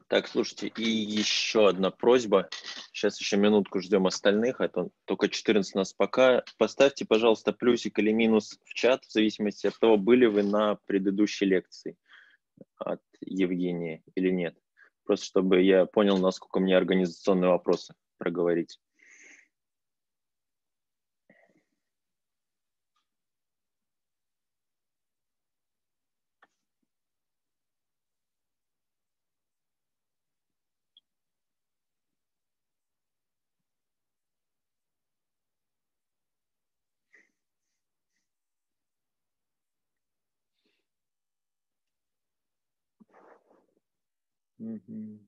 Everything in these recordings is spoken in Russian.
Так, слушайте, и еще одна просьба. Сейчас еще минутку ждем остальных, а то только 14 нас пока. Поставьте, пожалуйста, плюсик или минус в чат, в зависимости от того, были вы на предыдущей лекции от Евгения или нет. Просто чтобы я понял, насколько мне организационные вопросы проговорить. Мгм.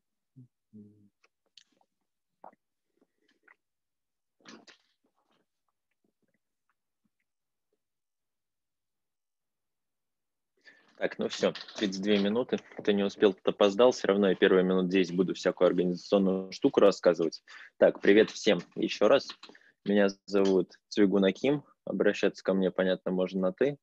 Так, ну все, 32 минуты. Кто не успел, тот опоздал. Все равно я первые минут 10 буду всякую организационную штуку рассказывать. Так, привет всем еще раз. Меня зовут Цвигун Аким. Обращаться ко мне, понятно, можно на «ты».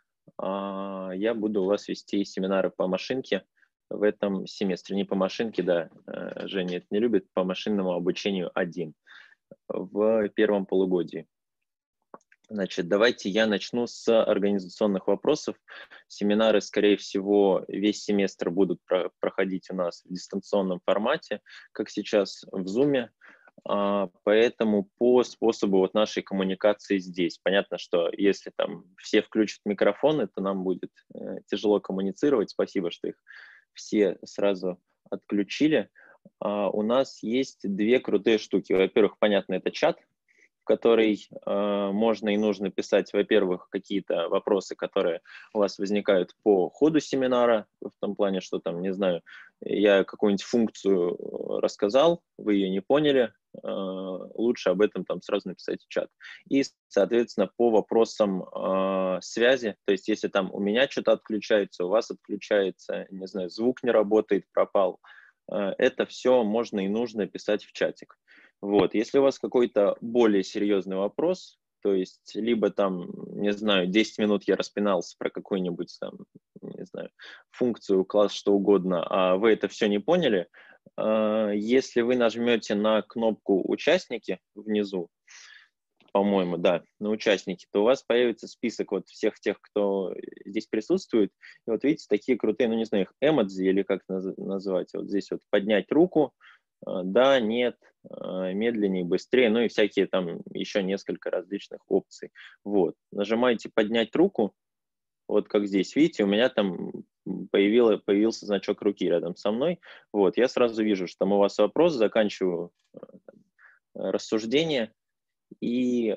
Я буду у вас вести семинары по машинке в этом семестре. Не по машинке, да, Женя это не любит, по машинному обучению 1 в первом полугодии. Значит, давайте я начну с организационных вопросов. Семинары, скорее всего, весь семестр будут проходить у нас в дистанционном формате, как сейчас в Zoom. Поэтому по способу вот нашей коммуникации здесь. Понятно, что если там все включат микрофоны, то нам будет тяжело коммуницировать. Спасибо, что их все сразу отключили. У нас есть две крутые штуки. Во-первых, понятно, это чат, в который можно и нужно писать, во-первых, какие-то вопросы, которые у вас возникают по ходу семинара, в том плане, что там, не знаю, я какую-нибудь функцию рассказал, вы ее не поняли, лучше об этом там сразу написать в чат. И, соответственно, по вопросам связи, то есть если там у меня что-то отключается, у вас отключается, не знаю, звук не работает, пропал, это все можно и нужно писать в чатик. Вот, если у вас какой-то более серьезный вопрос, то есть либо там, не знаю, 10 минут я распинался про какую-нибудь там, не знаю, функцию, класс, что угодно, а вы это все не поняли, если вы нажмете на кнопку «Участники» внизу, по-моему, да, на «Участники», то у вас появится список вот всех тех, кто здесь присутствует. И вот видите, такие крутые, ну не знаю, их эмодзи или как назвать. Вот здесь вот поднять руку, да, нет, медленнее, быстрее, ну и всякие там еще несколько различных опций. Нажимаете «Поднять руку», вот как здесь, видите, у меня там появился значок руки рядом со мной. Я сразу вижу, что там у вас вопрос, заканчиваю рассуждение, и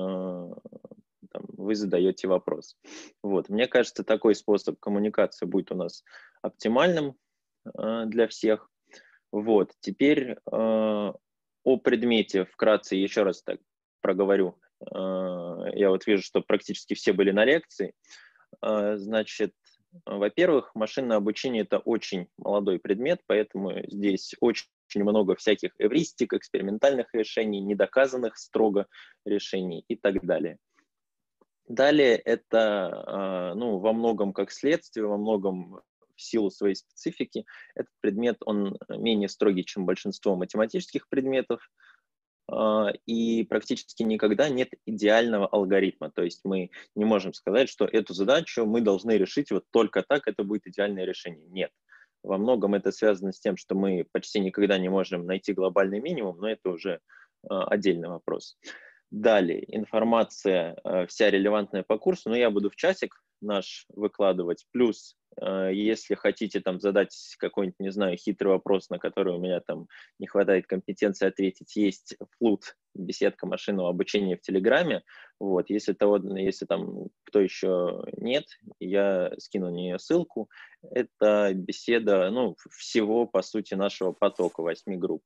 вы задаете вопрос. Мне кажется, такой способ коммуникации будет у нас оптимальным для всех. Теперь о предмете вкратце еще раз так проговорю. Я вот вижу, что практически все были на лекции. Значит, во-первых, машинное обучение – это очень молодой предмет, поэтому здесь очень много всяких эвристик, экспериментальных решений, недоказанных строго решений и так далее. Далее это, во многом как следствие, во многом в силу своей специфики, этот предмет, он менее строгий, чем большинство математических предметов, и практически никогда нет идеального алгоритма. То есть мы не можем сказать, что эту задачу мы должны решить вот только так, это будет идеальное решение. Нет. Во многом это связано с тем, что мы почти никогда не можем найти глобальный минимум, но это уже отдельный вопрос. Далее, информация вся релевантная по курсу, но я буду в чатик наш выкладывать. Плюс, если хотите там задать какой-нибудь, не знаю, хитрый вопрос, на который у меня там не хватает компетенции ответить, есть флут, беседка машинного обучения в Телеграме. Если там кто еще нет, я скину на нее ссылку. Это беседа, всего, по сути, нашего потока 8 групп.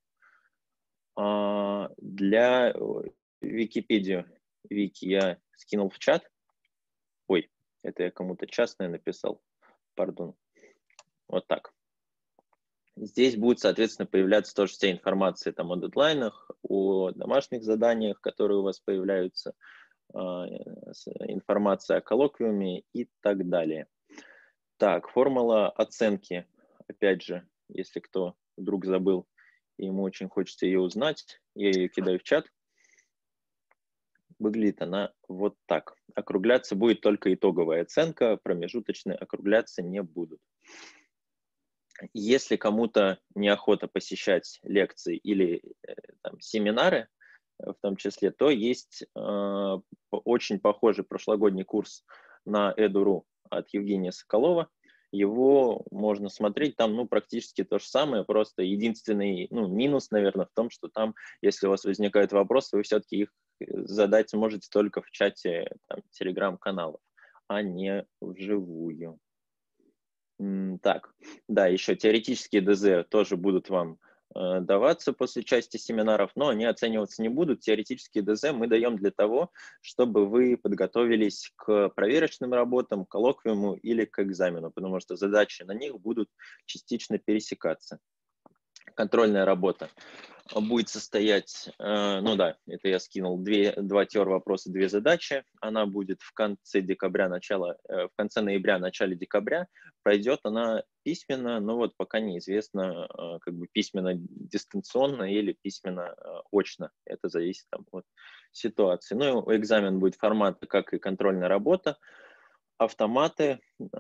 Для Википедию, Вики, я скинул в чат. Ой, это я кому-то частное написал. Пардон. Вот так. Здесь будет, соответственно, появляться тоже вся информация там о дедлайнах, о домашних заданиях, которые у вас появляются, информация о коллоквиуме и так далее. Так, формула оценки. Опять же, если кто вдруг забыл, и ему очень хочется ее узнать. Я ее кидаю в чат. Выглядит она вот так. Округляться будет только итоговая оценка, промежуточные округляться не будут. Если кому-то неохота посещать лекции или там, семинары, в том числе, то есть очень похожий прошлогодний курс на Edu.ru от Евгения Соколова. Его можно смотреть, там ну, практически то же самое, просто единственный минус, наверное, в том, что там, если у вас возникают вопросы, вы все-таки их задать сможете только в чате телеграм-каналов, а не вживую. Так, да, еще теоретические ДЗ тоже будут вам даваться после части семинаров, но они оцениваться не будут. Теоретические ДЗ мы даем для того, чтобы вы подготовились к проверочным работам, к коллоквиуму или к экзамену, потому что задачи на них будут частично пересекаться. Контрольная работа будет состоять, ну да, это я скинул, два теор-вопроса, 2 задачи. Она будет в конце декабря, в конце ноября, начале декабря. Пройдет она письменно, но вот пока неизвестно, как бы письменно дистанционно или письменно очно. Это зависит там, от ситуации. Ну, экзамен будет формата, как и контрольная работа. Автоматы.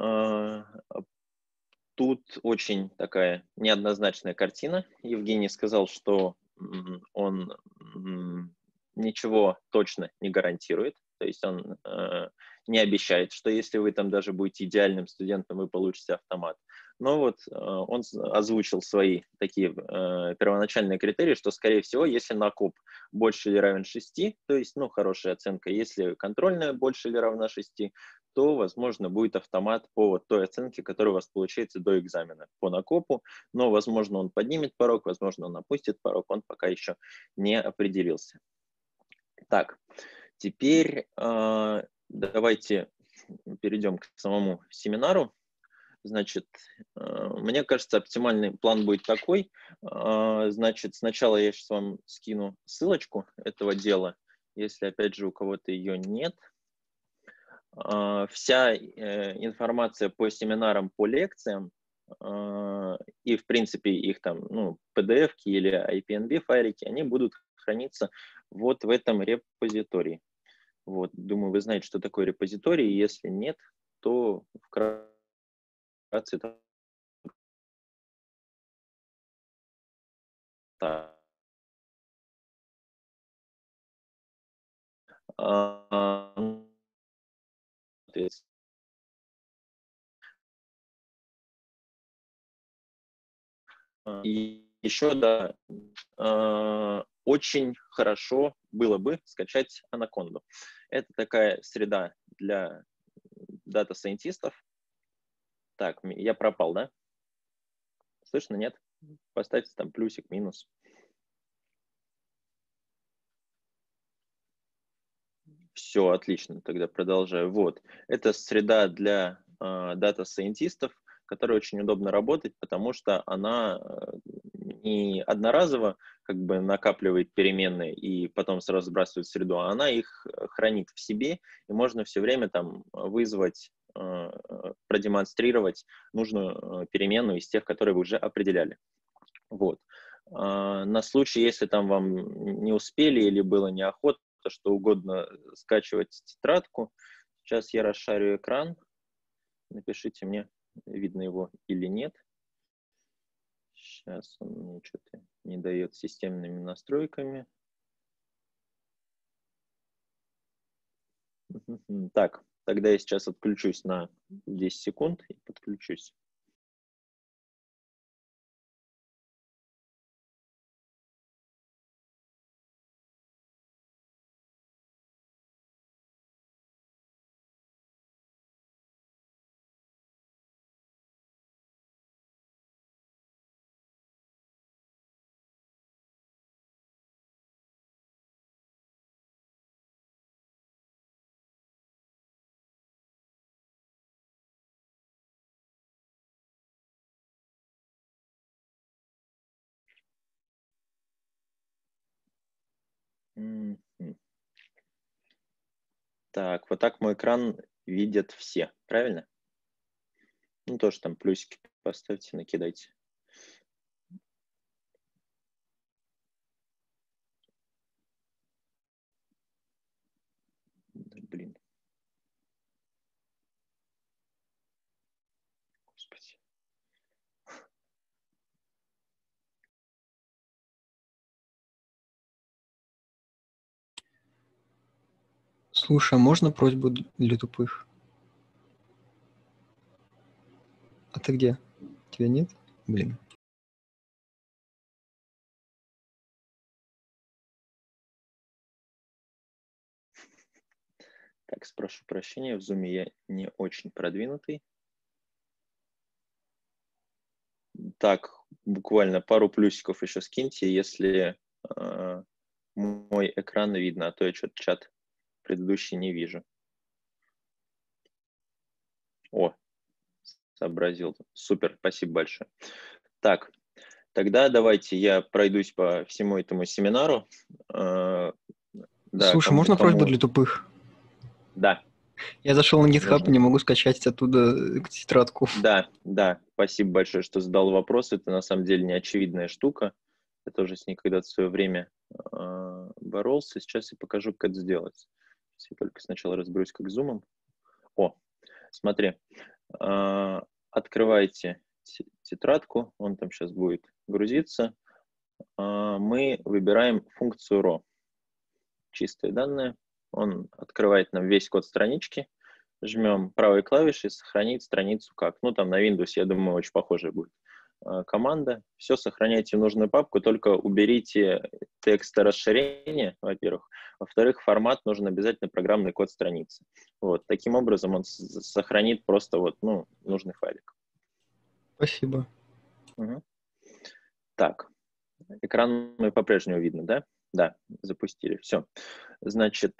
Тут очень такая неоднозначная картина. Евгений сказал, что он ничего точно не гарантирует. То есть он не обещает, что если вы там даже будете идеальным студентом, вы получите автомат. Но вот он озвучил свои такие первоначальные критерии, что, скорее всего, если накоп больше или равен 6, то есть, ну, хорошая оценка. Если контрольная больше или равна 6, то, возможно, будет автомат по вот той оценке, которая у вас получается до экзамена по накопу, но, возможно, он поднимет порог, возможно, он опустит порог, он пока еще не определился. Так, теперь давайте перейдем к самому семинару. Значит, мне кажется, оптимальный план будет такой. Значит, сначала я сейчас вам скину ссылочку этого дела, если, опять же, у кого-то ее нет. Вся информация по семинарам, по лекциям и, в принципе, их там, ну, PDF-ки или IPNB-файлики, они будут храниться вот в этом репозитории. Вот, думаю, вы знаете, что такое репозиторий. Если нет, то вкратце это так. И еще, да, очень хорошо было бы скачать Анаконду. Это такая среда для дата-сайентистов. Так, я пропал, да? Слышно, нет? Поставьте там плюсик, минус. Все, отлично, тогда продолжаю. Вот, это среда для дата-сайентистов, которой очень удобно работать, потому что она не одноразово как бы накапливает переменные и потом сразу сбрасывает в среду, а она их хранит в себе, и можно все время там вызвать, продемонстрировать нужную переменную из тех, которые вы уже определяли. Вот. На случай, если там вам не успели или было неохота, что угодно скачивать тетрадку. Сейчас я расшарю экран. Напишите мне, видно его или нет. Сейчас он мне что-то не дает системными настройками. Так, тогда я сейчас отключусь на 10 секунд и подключусь. Так, вот так мой экран видят все, правильно? Ну, тоже там плюсики поставьте, накидайте. Слушай, а можно просьбу для тупых? А ты где? Тебя нет? Блин. Так, спрошу прощения, в зуме я не очень продвинутый. Так, буквально пару плюсиков еще скиньте, если мой экран видно, а то я что-то чат предыдущий не вижу. О, сообразил. Супер, спасибо большое. Так, тогда давайте я пройдусь по всему этому семинару. Да, Слушай, можно просьбу для тупых? Да. Я зашел на GitHub Нужно. и не могу скачать оттуда тетрадку. Да, спасибо большое, что задал вопрос. Это на самом деле не очевидная штука. Я тоже с ней когда-то в свое время боролся. Сейчас я покажу, как это сделать. Сейчас я только сначала разберусь, как зумом. О, смотри. Открывайте тетрадку, он там сейчас будет грузиться. Мы выбираем функцию raw. Чистые данные. Он открывает нам весь код странички. Жмем правой клавишей «Сохранить страницу как». Ну, там на Windows, я думаю, очень похожая будет команда. Все сохраняйте в нужную папку, только уберите текст расширения, во-первых. Во-вторых, формат нужен обязательно программный код страницы. Вот. Таким образом он сохранит просто вот, ну, нужный файлик. Спасибо. Угу. Так, экран мы по-прежнему видно, да? Да, запустили. Все. Значит,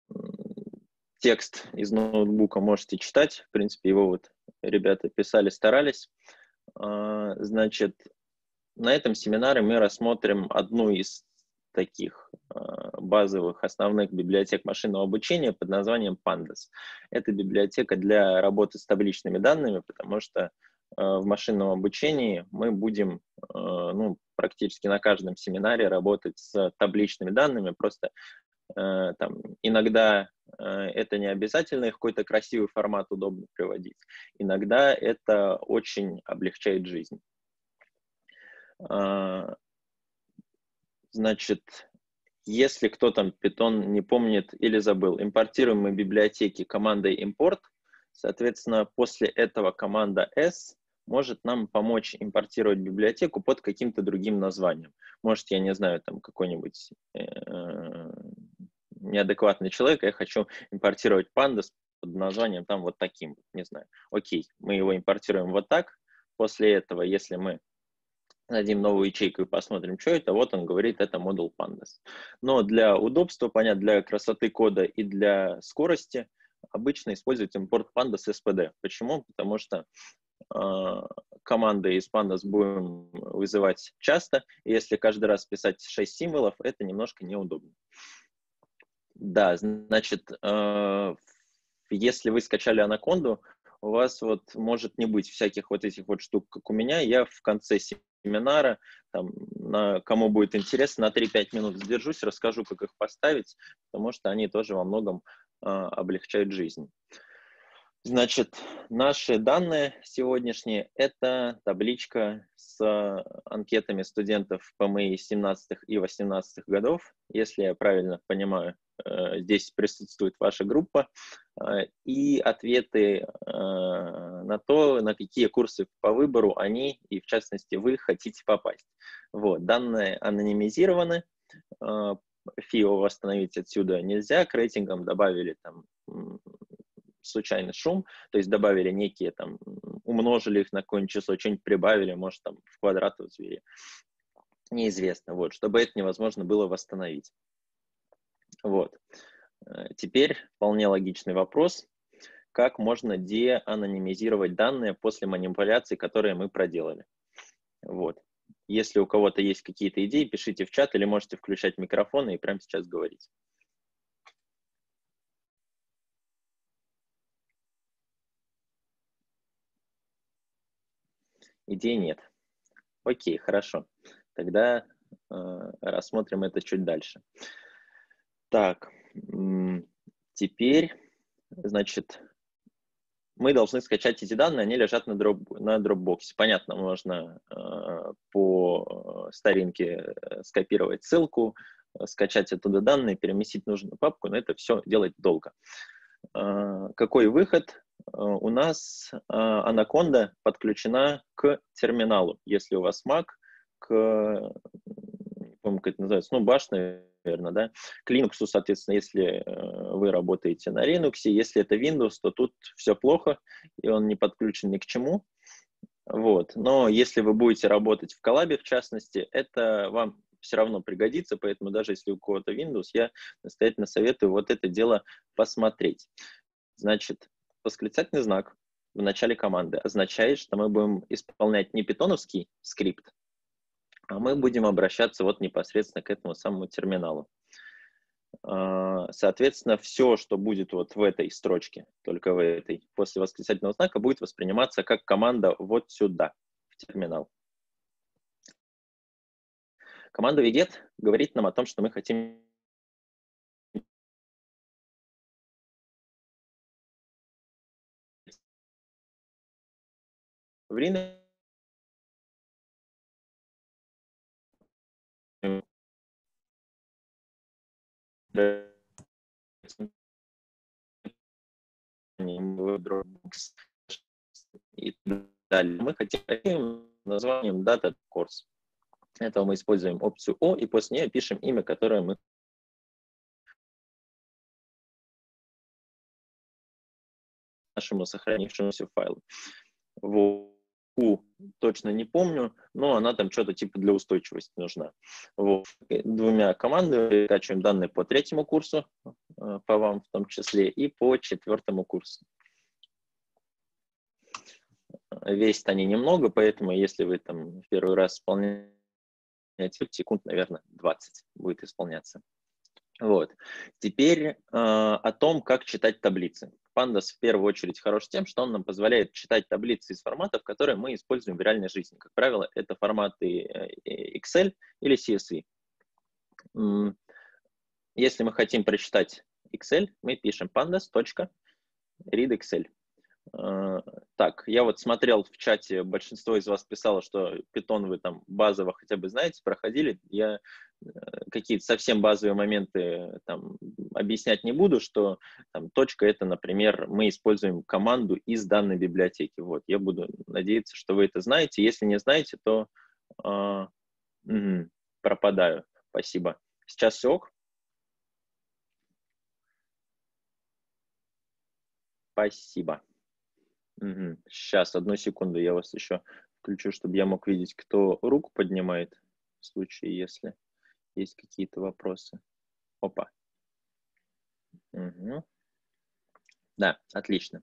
текст из ноутбука можете читать. В принципе, его вот ребята писали, старались. Значит, на этом семинаре мы рассмотрим одну из таких базовых основных библиотек машинного обучения под названием Pandas. Это библиотека для работы с табличными данными, потому что в машинном обучении мы будем практически на каждом семинаре работать с табличными данными, просто там, иногда это не обязательно их какой-то красивый формат удобно приводить. Иногда это очень облегчает жизнь. Значит, если кто там Python не помнит или забыл, импортируем мы библиотеки командой import. Соответственно, после этого команда s может нам помочь импортировать библиотеку под каким-то другим названием. Может, я не знаю, там какой-нибудь неадекватный человек, я хочу импортировать pandas под названием там вот таким, не знаю. Окей, мы его импортируем вот так. После этого, если мы дадим новую ячейку и посмотрим, что это, вот он говорит, это модуль pandas. Но для удобства, понятно, для красоты кода и для скорости обычно используют импорт pandas SPD. Почему? Потому что команды из pandas будем вызывать часто, и если каждый раз писать 6 символов, это немножко неудобно. Да, значит, если вы скачали анаконду, у вас вот может не быть всяких вот этих вот штук, как у меня. Я в конце семинара, там, кому будет интересно, на 3-5 минут задержусь, расскажу, как их поставить, потому что они тоже во многом облегчают жизнь. Значит, наши данные сегодняшние – это табличка с анкетами студентов ПМИ 17 и 18 годов. Если я правильно понимаю, здесь присутствует ваша группа, и ответы на то, на какие курсы по выбору они, и в частности вы, хотите попасть. Вот. Данные анонимизированы, ФИО восстановить отсюда нельзя, к рейтингам добавили там случайный шум, то есть добавили некие там, умножили их на какое-нибудь число, что-нибудь прибавили, может там в квадрат возвели. Неизвестно, вот, чтобы это невозможно было восстановить. Вот. Теперь вполне логичный вопрос, как можно деанонимизировать данные после манипуляций, которые мы проделали. Вот. Если у кого-то есть какие-то идеи, пишите в чат или можете включать микрофон и прямо сейчас говорить. Идей нет. Окей, хорошо. Тогда рассмотрим это чуть дальше. Так, теперь, значит, мы должны скачать эти данные, они лежат на Dropbox. Понятно, можно по старинке скопировать ссылку, скачать оттуда данные, переместить в нужную папку, но это все делать долго. Какой выход? У нас Anaconda подключена к терминалу. Если у вас Mac, не помню, как это называется, Bash, наверное, да, к Linux, соответственно, если вы работаете на Linux, если это Windows, то тут все плохо, и он не подключен ни к чему. Вот. Но если вы будете работать в коллабе, в частности, это вам все равно пригодится, поэтому даже если у кого-то Windows, я настоятельно советую вот это дело посмотреть. Значит, восклицательный знак в начале команды означает, что мы будем исполнять не питоновский скрипт, а мы будем обращаться вот непосредственно к этому самому терминалу. Соответственно, все, что будет вот в этой строчке, только в этой, после восклицательного знака, будет восприниматься как команда вот сюда, в терминал. Команда wget говорит нам о том, что мы хотим в Linux Dropbox и так далее. Мы хотим названием Data Course. Для этого мы используем опцию O, и после нее пишем имя, которое мы нашему сохранившемуся файлу. Вот. Точно не помню, но она там что-то типа для устойчивости нужна. Вот. Двумя командами скачиваем данные по 3-му курсу, по вам в том числе, и по 4-му курсу. Весят они немного, поэтому если вы там в первый раз исполняете, секунд, наверное, 20 будет исполняться. Вот. Теперь о том, как читать таблицы. Pandas в первую очередь хорош тем, что он нам позволяет читать таблицы из форматов, которые мы используем в реальной жизни. Как правило, это форматы Excel или CSV. Если мы хотим прочитать Excel, мы пишем pandas.readExcel. Так, я вот смотрел в чате, большинство из вас писало, что Python вы там базово хотя бы знаете, проходили. Я какие-то совсем базовые моменты там объяснять не буду, что там точка это, например, мы используем команду из данной библиотеки. Вот, я буду надеяться, что вы это знаете. Если не знаете, то пропадаю. Спасибо. Сейчас все ок? Спасибо. Сейчас, одну секунду, я вас еще включу, чтобы я мог видеть, кто руку поднимает, в случае, если есть какие-то вопросы. Опа. Угу. Да, отлично.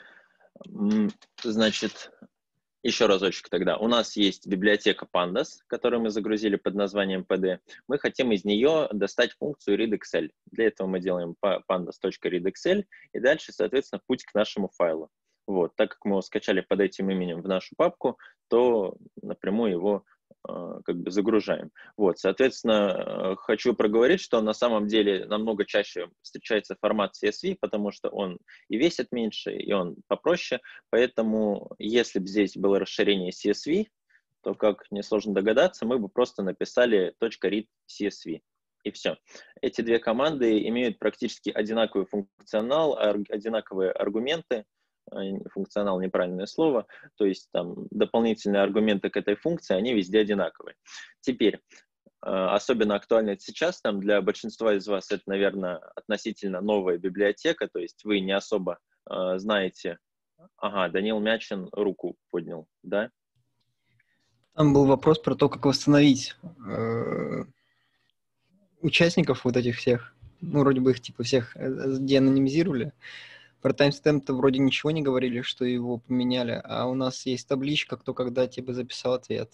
Значит, еще разочек тогда. У нас есть библиотека Pandas, которую мы загрузили под названием PD. Мы хотим из нее достать функцию readExcel. Для этого мы делаем pandas.readExcel и дальше, соответственно, путь к нашему файлу. Вот. Так как мы его скачали под этим именем в нашу папку, то напрямую его как бы загружаем. Вот. Соответственно, хочу проговорить, что на самом деле намного чаще встречается формат CSV, потому что он и весит меньше, и он попроще. Поэтому, если бы здесь было расширение CSV, то, как несложно догадаться, мы бы просто написали .read CSV. И все. Эти две команды имеют практически одинаковый функционал, одинаковые аргументы. Функционал — неправильное слово, то есть там дополнительные аргументы к этой функции, они везде одинаковые. Теперь, особенно актуально это сейчас, там для большинства из вас это, наверное, относительно новая библиотека, то есть вы не особо знаете. Ага, Данил Мячин руку поднял, да? Там был вопрос про то, как восстановить участников вот этих всех. Ну, вроде бы их типа всех деанонимизировали. Про таймстемп-то вроде ничего не говорили, что его поменяли, а у нас есть табличка, кто когда тебе записал ответ.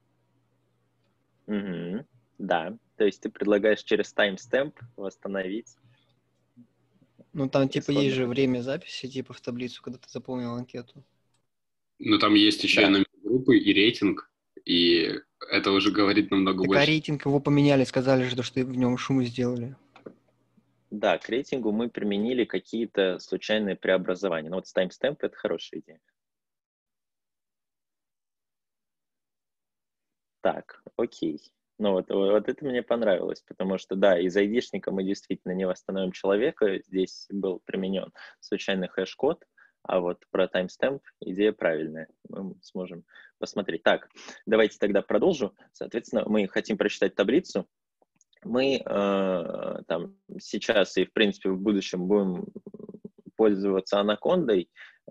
Угу. Да, то есть ты предлагаешь через таймстемп восстановить. Ну, там типа есть же время записи, типа в таблицу, когда ты заполнил анкету. Ну, там есть еще и номер группы, и рейтинг, и это уже говорит намного больше. А рейтинг его поменяли, сказали же, что в нем шум сделали. Да, к рейтингу мы применили какие-то случайные преобразования. Но вот с timestamp это хорошая идея. Так, окей. Ну вот это мне понравилось, потому что, да, из айдишника мы действительно не восстановим человека, здесь был применен случайный хэш-код, а вот про таймстемп идея правильная, мы сможем посмотреть. Так, давайте тогда продолжу. Соответственно, мы хотим прочитать таблицу. Мы там сейчас и, в принципе, в будущем будем пользоваться анакондой,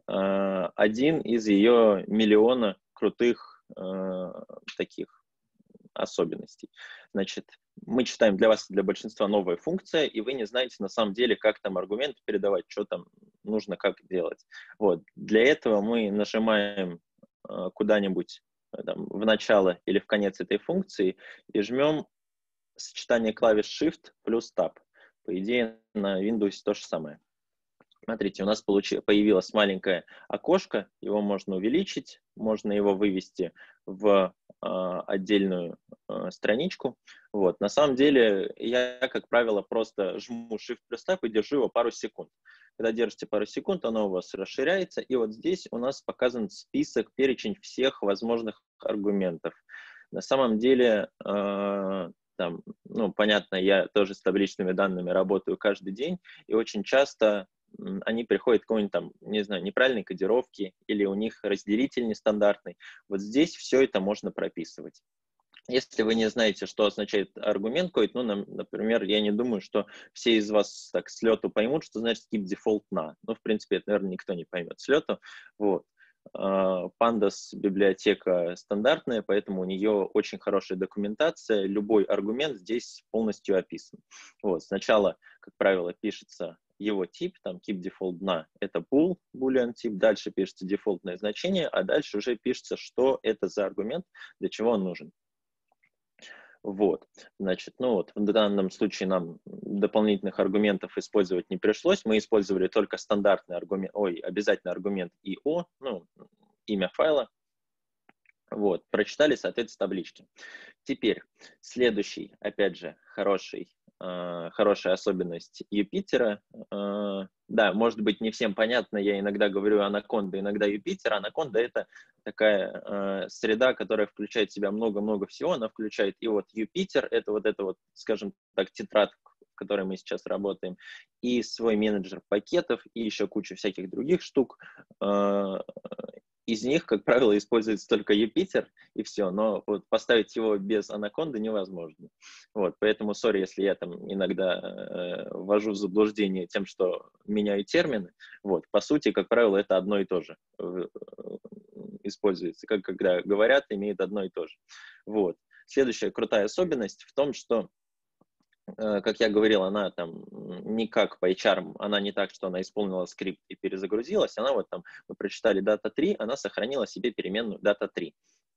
один из ее миллиона крутых таких особенностей. Значит, мы читаем для вас, для большинства новая функция, и вы не знаете на самом деле, как там аргумент передавать, что там нужно, как делать. Вот. Для этого мы нажимаем куда-нибудь там, в начало или в конец этой функции и жмем сочетание клавиш Shift плюс Tab. По идее, на Windows то же самое. Смотрите, у нас появилось маленькое окошко, его можно увеличить, можно его вывести в отдельную страничку. Вот. На самом деле, я, как правило, просто жму Shift плюс Tab и держу его пару секунд. Когда держите пару секунд, оно у вас расширяется, и вот здесь у нас показан список, перечень всех возможных аргументов. На самом деле, там, ну, понятно, я тоже с табличными данными работаю каждый день, и очень часто они приходят к какой-нибудь там, не знаю, неправильной кодировке, или у них разделитель нестандартный. Вот здесь все это можно прописывать. Если вы не знаете, что означает аргумент какой-то, ну, например, я не думаю, что все из вас так с лету поймут, что значит keep default на. Ну, в принципе, это, наверное, никто не поймет с лету. Вот. Pandas библиотека стандартная, поэтому у нее очень хорошая документация. Любой аргумент здесь полностью описан. Вот. Сначала, как правило, пишется его тип, там keep default на, это bool, boolean тип, дальше пишется дефолтное значение, а дальше уже пишется, что это за аргумент, для чего он нужен. Вот, значит, ну вот, в данном случае нам дополнительных аргументов использовать не пришлось, мы использовали только стандартный аргумент, обязательный аргумент IO, ну, имя файла, вот, прочитали, соответственно, таблички. Теперь, следующий, опять же, хорошая особенность Юпитера. Да, может быть, не всем понятно, я иногда говорю анаконда, иногда Юпитер. Анаконда — это такая среда, которая включает в себя много-много всего. Она включает и вот Юпитер, это вот, скажем так, тетрадка, в которой мы сейчас работаем, и свой менеджер пакетов, и еще куча всяких других штук. Из них, как правило, используется только Юпитер, и все, но вот поставить его без анаконды невозможно. Вот, поэтому, сори, если я там иногда ввожу в заблуждение тем, что меняю термины. Вот, по сути, как правило, это одно и то же используется. Как когда говорят, имеет одно и то же. Вот. Следующая крутая особенность в том, что, как я говорил, она там не как по HR, она не так, что она исполнила скрипт и перезагрузилась, она вот там, мы прочитали data 3, она сохранила себе переменную data 3.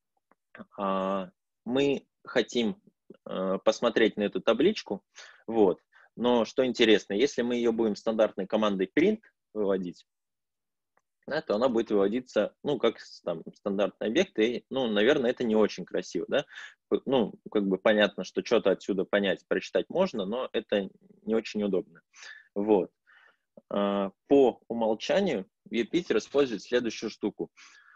Мы хотим посмотреть на эту табличку, вот, но что интересно, если мы ее будем стандартной командой print выводить, да, то она будет выводиться, ну, как там стандартный объект, и, ну, наверное, это не очень красиво, да, ну, как бы понятно, что что-то отсюда понять, прочитать можно, но это не очень удобно, вот. По умолчанию Юпитер использует следующую штуку.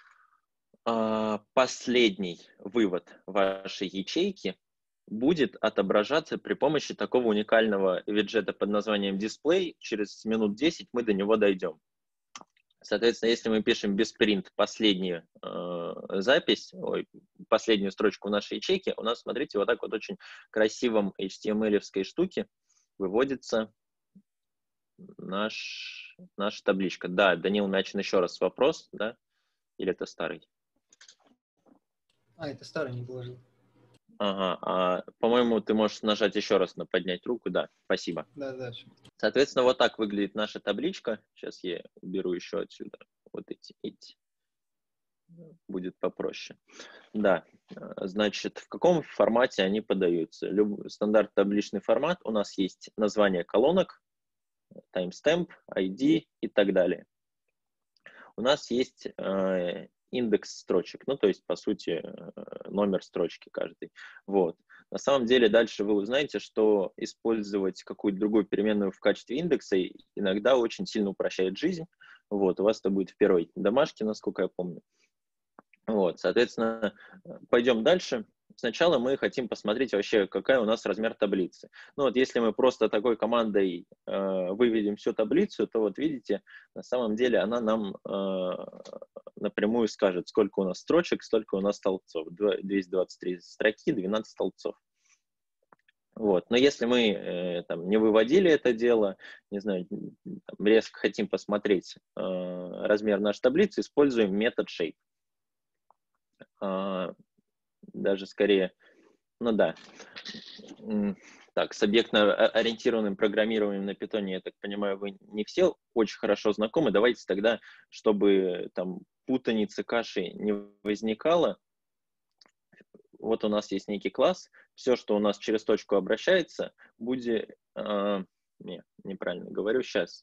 Последний вывод вашей ячейки будет отображаться при помощи такого уникального виджета под названием Display. Через минут 10 мы до него дойдем. Соответственно, если мы пишем без print последнюю запись, последнюю строчку нашей ячейки, у нас, смотрите, вот так вот очень красивом HTML-евской штуке выводится наша табличка. Да, Данил Мячин, еще раз вопрос, да? Или это старый? Это старый не положил. Ага, по-моему, ты можешь нажать еще раз на поднять руку, да, спасибо. Да, дальше. Соответственно, вот так выглядит наша табличка. Сейчас я уберу еще отсюда вот эти. Будет попроще. Да, значит, в каком формате они подаются? Стандарт табличный формат. У нас есть название колонок, timestamp, ID и так далее. У нас есть индекс строчек, ну, то есть, по сути, номер строчки каждый. Вот. На самом деле, дальше вы узнаете, что использовать какую-то другую переменную в качестве индекса иногда очень сильно упрощает жизнь. Вот. У вас это будет в первой домашке, насколько я помню. Вот. Соответственно, пойдем дальше. сначала мы хотим посмотреть вообще, какая у нас размер таблицы. Ну вот если мы просто такой командой выведем всю таблицу, то вот видите, на самом деле она нам напрямую скажет, сколько у нас строчек, сколько у нас столбцов. 223 строки, 12 столбцов. Вот. Но если мы там, не выводили это дело, не знаю, там, резко хотим посмотреть размер нашей таблицы, используем метод shape. Даже скорее, ну да. Так, с объектно-ориентированным программированием на Python, я так понимаю, вы не все очень хорошо знакомы. Давайте тогда, чтобы там путаницы, каши не возникало, вот у нас есть некий класс, все, что у нас через точку обращается, будет... неправильно говорю, сейчас.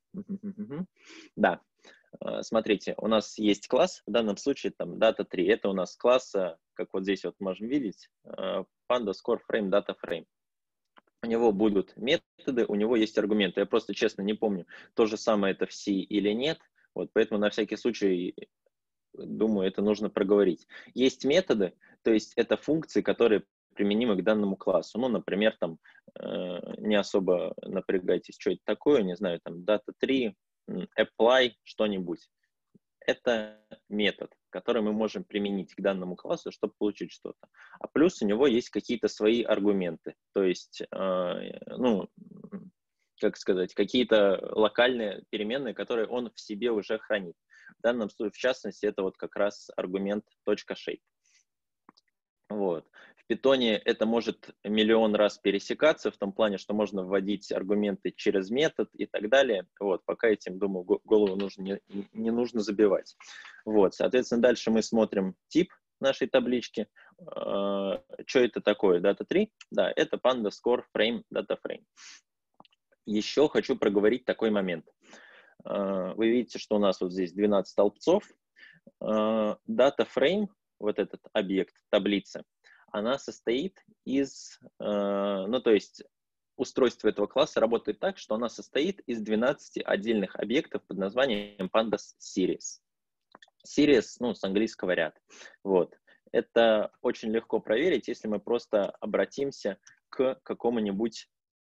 Да, смотрите, у нас есть класс, в данном случае там data3, это у нас класс, как вот здесь вот можем видеть, panda score frame data frame. У него будут методы, у него есть аргументы. Я просто, честно, не помню, то же самое это в C или нет, вот, поэтому на всякий случай, думаю, это нужно проговорить. Есть методы, то есть это функции, которые применимы к данному классу. Ну, например, там, не особо напрягайтесь, что это такое, не знаю, там, data3, apply, что-нибудь. Это метод, который мы можем применить к данному классу, чтобы получить что-то. А плюс у него есть какие-то свои аргументы, то есть, ну, как сказать, какие-то локальные переменные, которые он в себе уже хранит. В данном случае, в частности, это вот как раз аргумент .shape. Вот. В Python это может миллион раз пересекаться в том плане, что можно вводить аргументы через метод и так далее. Вот. Пока этим, думаю, голову не нужно забивать. Вот. Соответственно, дальше мы смотрим тип нашей таблички. Что это такое? Data3? Да, это panda score frame data frame. Еще хочу проговорить такой момент. Вы видите, что у нас вот здесь 12 столбцов. Data frame, вот этот объект, таблица, она состоит из, ну, то есть устройство этого класса работает так, что она состоит из 12 отдельных объектов под названием pandas series. Series, ну, с английского ряд. Вот. Это очень легко проверить, если мы просто обратимся к какому-нибудь,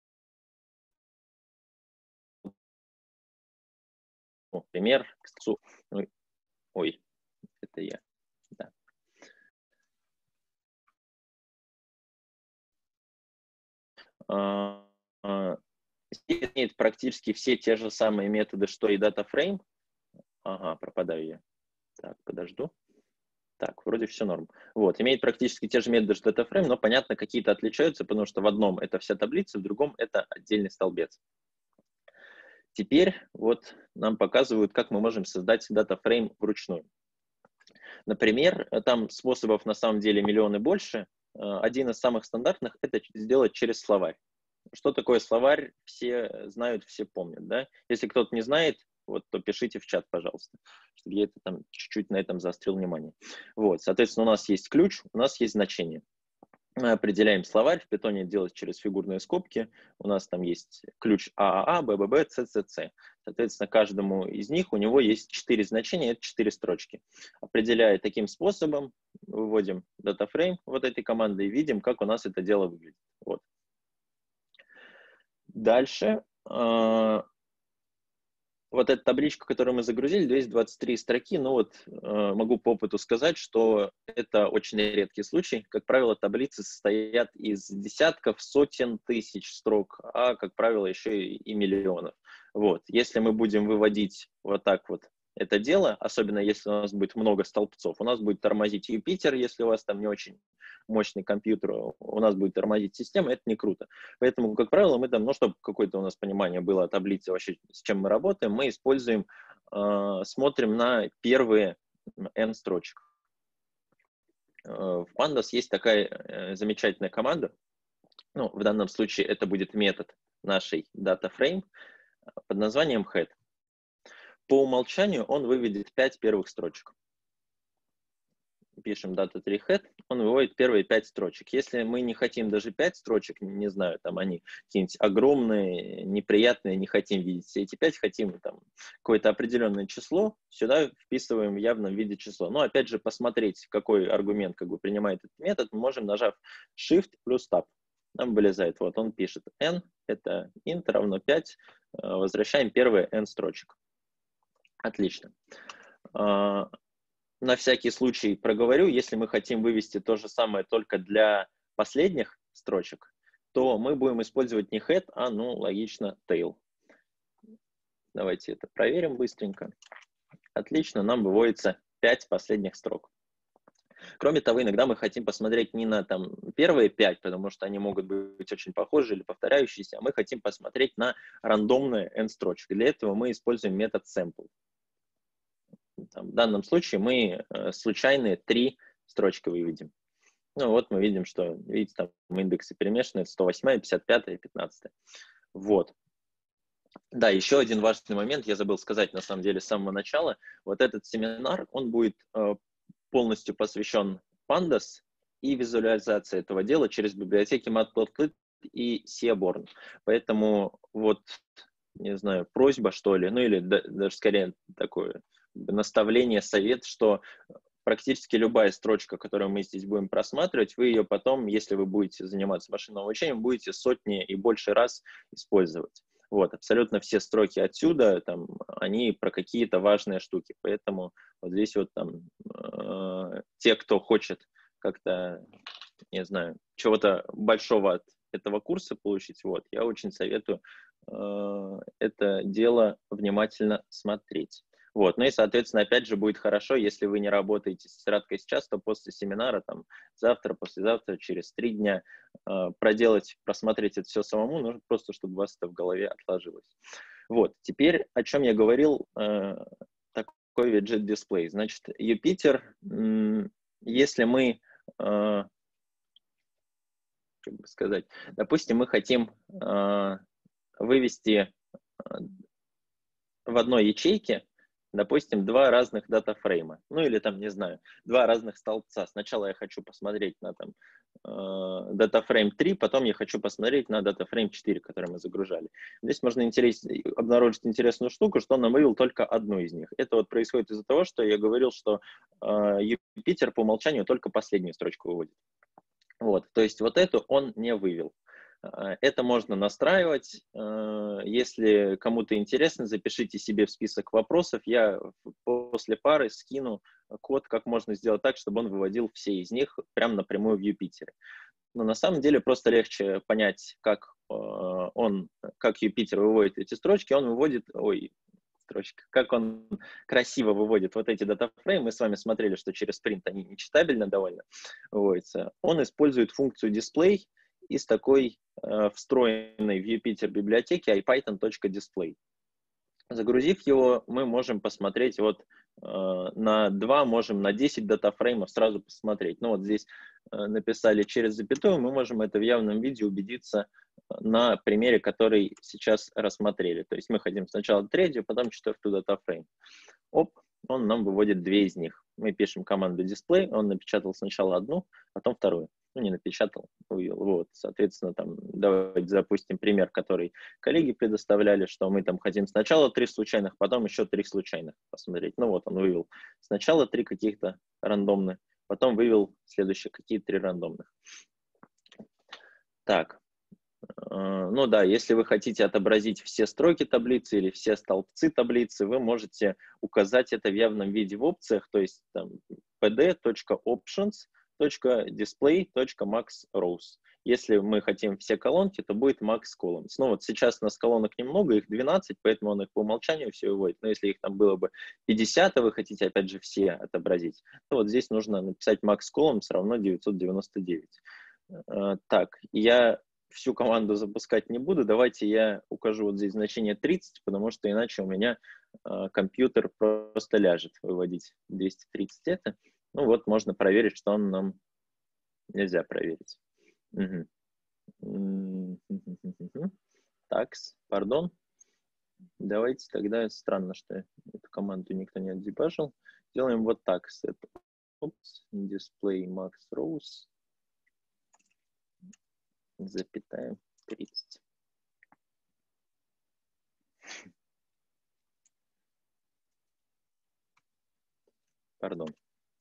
например, ой, это я. Да. Здесь имеет практически все те же самые методы, что и DataFrame. Ага, пропадаю я. Так, подожду. Так, вроде все норм. Вот, имеет практически те же методы, что DataFrame, но, понятно, какие-то отличаются, потому что в одном это вся таблица, в другом это отдельный столбец. Теперь вот нам показывают, как мы можем создать DataFrame вручную. Например, там способов на самом деле миллионы больше. Один из самых стандартных – это сделать через словарь. Что такое словарь, все знают, все помнят. Да? Если кто-то не знает, вот, то пишите в чат, пожалуйста, чтобы я это там чуть-чуть на этом заострил внимание. Вот, соответственно, у нас есть ключ, у нас есть значение. Мы определяем словарь, в Python делать через фигурные скобки. У нас там есть ключ ААА, БББ, ЦЦЦ. Соответственно, каждому из них у него есть 4 значения, это 4 строчки. Определяя таким способом, выводим DataFrame вот этой командой и видим, как у нас это дело выглядит. Вот. Дальше. Вот эта табличка, которую мы загрузили, 223 строки, ну вот могу по опыту сказать, что это очень редкий случай. Как правило, таблицы состоят из десятков, сотен тысяч строк, а, как правило, еще и миллионов. Вот. Если мы будем выводить вот так вот это дело, особенно если у нас будет много столбцов, у нас будет тормозить Юпитер, если у вас там не очень мощный компьютер, у нас будет тормозить система, это не круто. Поэтому, как правило, мы там, ну, чтобы какое-то у нас понимание было о таблице вообще, с чем мы работаем, мы используем, смотрим на первые N строчек. В Pandas есть такая замечательная команда, ну, в данном случае это будет метод нашей DataFrame под названием head. По умолчанию он выведет 5 первых строчек. Пишем data3 head, он выводит первые 5 строчек. Если мы не хотим даже 5 строчек, не знаю, там они какие-нибудь огромные, неприятные, не хотим видеть все эти 5, хотим там какое-то определенное число, сюда вписываем в явном виде число. Но опять же, посмотреть, какой аргумент как бы принимает этот метод, мы можем, нажав Shift плюс Tab. Нам вылезает, вот он пишет n, это int равно 5, возвращаем первые n строчек. Отлично. На всякий случай проговорю, если мы хотим вывести то же самое только для последних строчек, то мы будем использовать не head, а, ну, логично, tail. Давайте это проверим быстренько. Отлично, нам выводится 5 последних строк. Кроме того, иногда мы хотим посмотреть не на там, первые 5, потому что они могут быть очень похожи или повторяющиеся, а мы хотим посмотреть на рандомные n строчек. Для этого мы используем метод sample. Там, в данном случае мы случайные 3 строчки выведем. Ну вот мы видим, что, видите, там индексы перемешаны, 108, 55 и 15. Вот. Да, еще один важный момент, я забыл сказать на самом деле с самого начала. Вот этот семинар, он будет полностью посвящен Pandas и визуализации этого дела через библиотеки Matplotlib и Seaborn. Поэтому вот, не знаю, просьба, что ли, ну или даже скорее такое наставление, совет, что практически любая строчка, которую мы здесь будем просматривать, вы ее потом, если вы будете заниматься машинным обучением, будете сотни и больше раз использовать. Вот, абсолютно все строки отсюда, там, они про какие-то важные штуки. Поэтому вот здесь вот там те, кто хочет как-то, не знаю, чего-то большого от этого курса получить, вот, я очень советую это дело внимательно смотреть. Вот. Ну и, соответственно, опять же, будет хорошо, если вы не работаете с тетрадкой сейчас, то после семинара, там, завтра, послезавтра, через 3 дня проделать, просмотреть это все самому, нужно просто, чтобы у вас это в голове отложилось. Вот. Теперь, о чем я говорил, такой виджет дисплей. Значит, Юпитер, если мы, как бы сказать, допустим, мы хотим вывести в одной ячейке, допустим, 2 разных датафрейма, ну или там, не знаю, 2 разных столбца. Сначала я хочу посмотреть на там датафрейм 3, потом я хочу посмотреть на датафрейм 4, который мы загружали. Здесь можно обнаружить интересную штуку, что он нам вывел только одну из них. Это вот происходит из-за того, что я говорил, что Юпитер по умолчанию только последнюю строчку выводит. Вот, то есть вот эту он не вывел. Это можно настраивать. Если кому-то интересно, запишите себе в список вопросов. Я после пары скину код, как можно сделать так, чтобы он выводил все из них прямо напрямую в Юпитере. Но на самом деле просто легче понять, как Юпитер выводит эти строчки. Он выводит, как он красиво выводит вот эти датафреймы. Мы с вами смотрели, что через принт они нечитабельно довольно выводятся. Он использует функцию display из такой встроенной в Юпитер библиотеке ipython.display. Загрузив его, мы можем посмотреть вот на 2, можем на 10 датафреймов сразу посмотреть. Ну вот здесь написали через запятую, мы можем это в явном виде убедиться на примере, который сейчас рассмотрели. То есть мы хотим сначала третью, потом четвертую датафрейм. Оп, он нам выводит 2 из них. Мы пишем команду display, он напечатал сначала одну, потом вторую. Ну, не напечатал, вывел. Вот, соответственно, там, давайте запустим пример, который коллеги предоставляли, что мы там хотим сначала 3 случайных, потом еще 3 случайных посмотреть. Ну, вот он вывел сначала 3 каких-то рандомных, потом вывел следующие какие-то 3 рандомных. Так, ну да, если вы хотите отобразить все строки таблицы или все столбцы таблицы, вы можете указать это в явном виде в опциях, то есть там pd.options.display.maxRows. Если мы хотим все колонки, то будет max columns. Ну вот сейчас у нас колонок немного, их 12, поэтому он их по умолчанию все выводит. Но если их там было бы 50, а вы хотите опять же все отобразить, то вот здесь нужно написать max columns равно 999. Так, я всю команду запускать не буду. Давайте я укажу вот здесь значение 30, потому что иначе у меня компьютер просто ляжет выводить 230 это. Ну вот можно проверить, что он нам нельзя проверить. Угу. Так, пардон. Давайте тогда, странно, что эту команду никто не отдебажил. Делаем вот так. Set display max rows. Запятая 30. Пардон.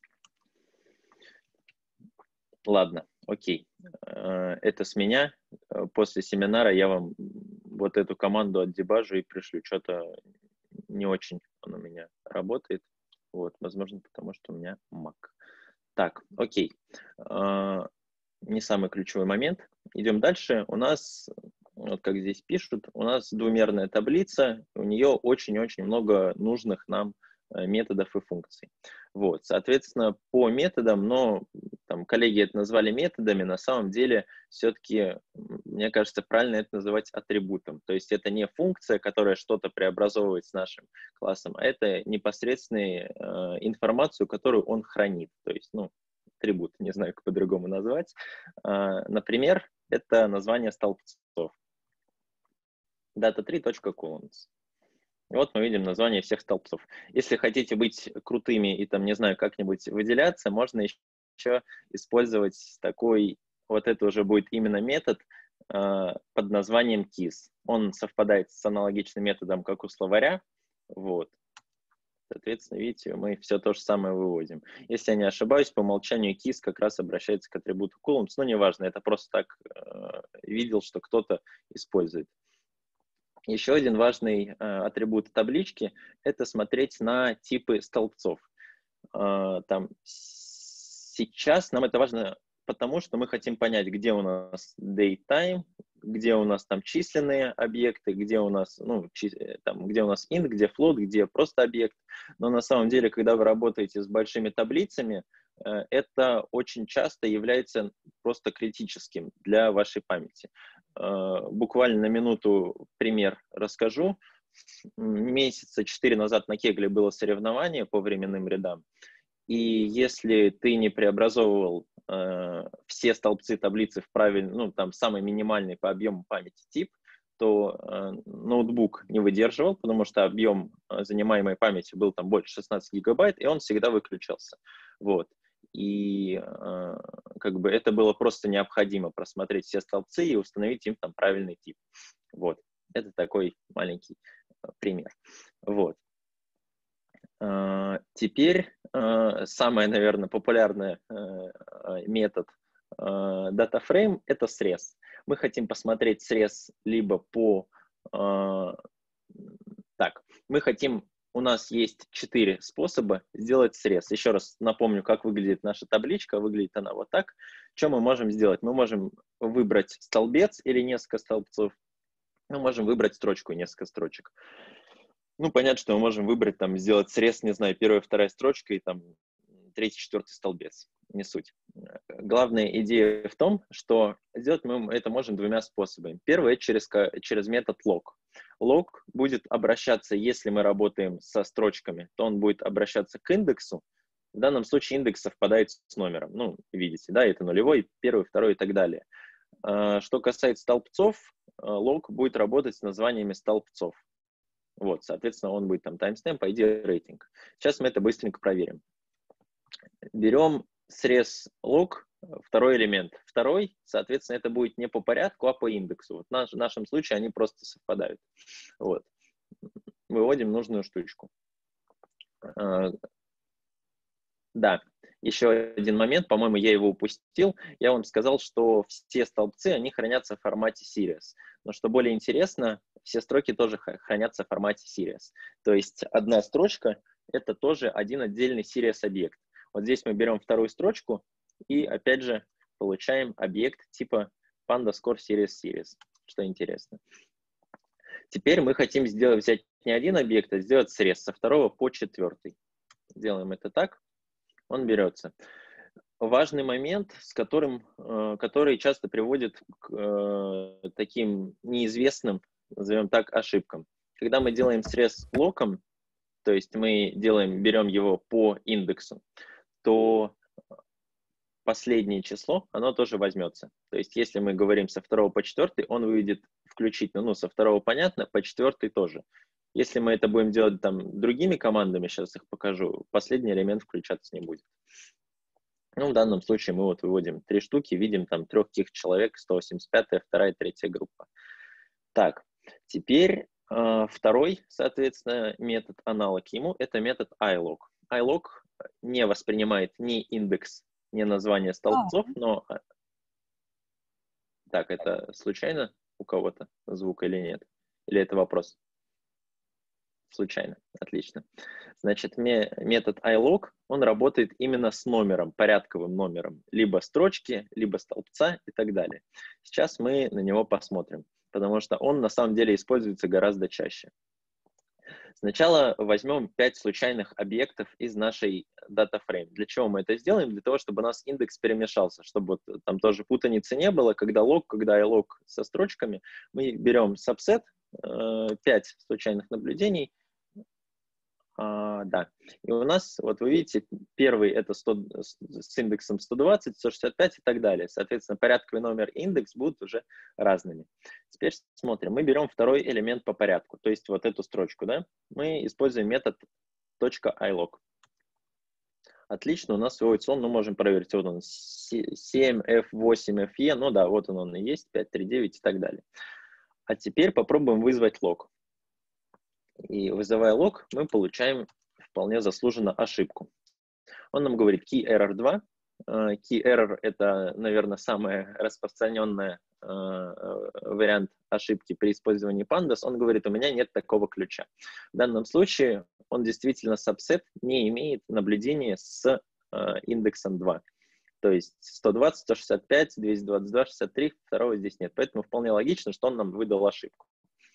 Ладно, окей. Это с меня. После семинара я вам вот эту команду отдебажу и пришлю. Что-то не очень он у меня работает. Вот, возможно, потому что у меня Mac. Так, окей. Не самый ключевой момент. Идем дальше. У нас, вот как здесь пишут, у нас двумерная таблица. У нее очень-очень много нужных нам методов и функций. Вот, соответственно, по методам, но там коллеги это назвали методами, на самом деле все-таки, мне кажется, правильно это называть атрибутом. То есть это не функция, которая что-то преобразовывает с нашим классом, а это непосредственную информацию, которую он хранит. То есть, ну, атрибут, не знаю, как по-другому назвать. Например, это название столбцов. data3.columns. И вот мы видим название всех столбцов. Если хотите быть крутыми и там, не знаю, как-нибудь выделяться, можно еще использовать такой, вот это уже будет именно метод под названием keys. Он совпадает с аналогичным методом, как у словаря. Вот. Соответственно, видите, мы все то же самое выводим. Если я не ошибаюсь, по умолчанию keys как раз обращается к атрибуту columns, но неважно, это просто так видел, что кто-то использует. Еще один важный атрибут таблички – это смотреть на типы столбцов. Там, сейчас нам это важно, потому что мы хотим понять, где у нас date-time, где у нас там численные объекты, где у нас, ну, где у нас int, где float, где просто объект. Но на самом деле, когда вы работаете с большими таблицами, это очень часто является просто критическим для вашей памяти. Буквально на минуту пример расскажу. Месяца 4 назад на Кегле было соревнование по временным рядам, и если ты не преобразовывал все столбцы таблицы в правильный, ну, там, самый минимальный по объему памяти тип, то ноутбук не выдерживал, потому что объем занимаемой памяти был там больше 16 гигабайт, и он всегда выключался. Вот. И как бы это было просто необходимо просмотреть все столбцы и установить им там правильный тип. Вот. Это такой маленький пример. Вот. Теперь самый, наверное, популярный метод DataFrame – это срез. Мы хотим посмотреть срез либо по… Так, мы хотим… У нас есть 4 способа сделать срез. Еще раз напомню, как выглядит наша табличка. Выглядит она вот так. Что мы можем сделать? Мы можем выбрать столбец или несколько столбцов. Мы можем выбрать строчку и несколько строчек. Ну, понятно, что мы можем выбрать, там, сделать срез, не знаю, первая, вторая строчка и там третий, четвертый столбец. Не суть. Главная идея в том, что сделать мы это можем двумя способами. Первый – это через метод log. Log будет обращаться, если мы работаем со строчками, то он будет обращаться к индексу. В данном случае индекс совпадает с номером. Ну, видите, да, это нулевой, первый, второй и так далее. Что касается столбцов, log будет работать с названиями столбцов. Вот, соответственно, он будет там timestamp, ID, рейтинг. Сейчас мы это быстренько проверим. Берем срез log, второй элемент. Второй, соответственно, это будет не по порядку, а по индексу. Вот в нашем случае они просто совпадают. Вот. Выводим нужную штучку. Да, еще один момент, по-моему, я его упустил. Я вам сказал, что все столбцы, они хранятся в формате series. Но что более интересно, все строки тоже хранятся в формате series. То есть одна строчка – это тоже один отдельный series объект. Вот здесь мы берем вторую строчку и, опять же, получаем объект типа panda_series, что интересно. Теперь мы хотим взять не один объект, а сделать срез со второго по четвертый. Делаем это так. Он берется. Важный момент, который часто приводит к таким неизвестным, назовем так, ошибкам. Когда мы делаем срез локом, то есть мы берем его по индексу, то последнее число, оно тоже возьмется. То есть если мы говорим со второго по четвертый, он выведет включительно, ну, со второго понятно, по четвертый тоже. Если мы это будем делать там другими командами, сейчас их покажу, последний элемент включаться не будет. Ну, в данном случае мы вот выводим 3 штуки, видим там 3 человек, 185-я, 2-я, 3-я группа. Так, теперь второй, соответственно, метод, аналог ему, это метод ilog. Ilog не воспринимает ни индекс, ни название столбцов, но... Так, это случайно у кого-то звук или нет? Или это вопрос? Случайно, отлично. Значит, метод ilog, он работает именно с номером, порядковым номером, либо строчки, либо столбца и так далее. Сейчас мы на него посмотрим, потому что он на самом деле используется гораздо чаще. Сначала возьмем 5 случайных объектов из нашей DataFrame. Для чего мы это сделаем? Для того, чтобы у нас индекс перемешался, чтобы вот там тоже путаницы не было, когда log, когда ilog со строчками. Мы берем subset, 5 случайных наблюдений. Да, и у нас, вот вы видите, первый это 100, с индексом 120, 165 и так далее. Соответственно, порядковый номер и индекс будут уже разными. Теперь смотрим, мы берем второй элемент по порядку, то есть вот эту строчку, да, мы используем метод .ilog. Отлично, у нас свой сон, мы можем проверить, вот он 7, F8, FE, ну да, вот он и есть, 5, 3, 9 и так далее. А теперь попробуем вызвать лог. И вызывая лог, мы получаем вполне заслуженно ошибку. Он нам говорит key error 2. Key error – это, наверное, самый распространенный вариант ошибки при использовании pandas. Он говорит, у меня нет такого ключа. В данном случае он действительно subset не имеет наблюдения с индексом 2. То есть 120, 165, 222, 63, второго здесь нет. Поэтому вполне логично, что он нам выдал ошибку.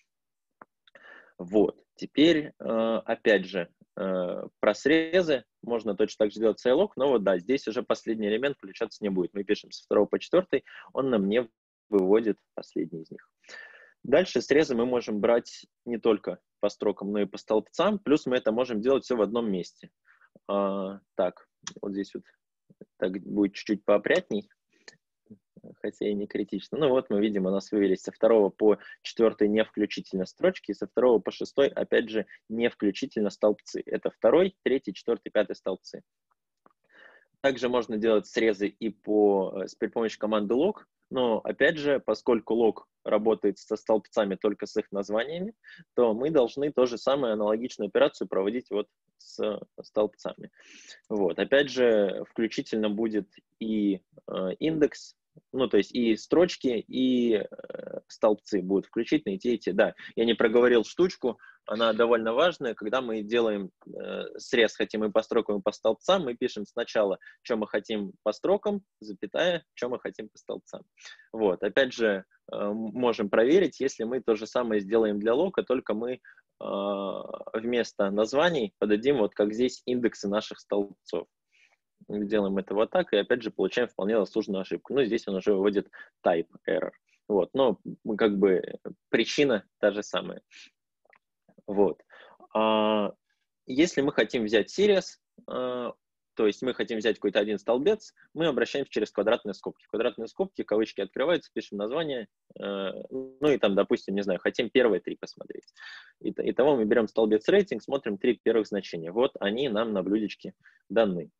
Вот, теперь, опять же, про срезы можно точно так же сделать с ilog, но вот да, здесь уже последний элемент включаться не будет. Мы пишем со 2 по 4, он нам не выводит последний из них. Дальше срезы мы можем брать не только по строкам, но и по столбцам, плюс мы это можем делать все в одном месте. Так, вот здесь вот так будет чуть-чуть поопрятней. Хотя и не критично. Ну вот мы видим, у нас вывелись со 2 по 4 не включительно строчки, и со 2 по 6 опять же не включительно столбцы. Это 2, 3, 4, 5 столбцы. Также можно делать срезы и при помощи команды log, но опять же, поскольку log работает со столбцами только с их названиями, то мы должны то же самое, аналогичную операцию проводить вот с столбцами. Вот. Опять же, включительно будет и индекс, ну, то есть и строчки, и столбцы будут включительно, и те, и те. Да, я не проговорил штучку, она довольно важная. Когда мы делаем срез, хотим и по строкам, и по столбцам, мы пишем сначала, что мы хотим по строкам, запятая, что мы хотим по столбцам. Вот, опять же, можем проверить, если мы то же самое сделаем для лока, только мы вместо названий подадим, вот как здесь, индексы наших столбцов. Делаем это вот так, и опять же получаем вполне заслуженную ошибку. Ну, здесь он уже выводит type error. Вот, но как бы причина та же самая. Вот. Если мы хотим взять series, то есть мы хотим взять какой-то один столбец, мы обращаемся через квадратные скобки. В квадратные скобки кавычки открываются, пишем название, ну и там, допустим, не знаю, хотим первые 3 посмотреть. Итого мы берем столбец рейтинг, смотрим 3 первых значения. Вот они нам на блюдечке даны.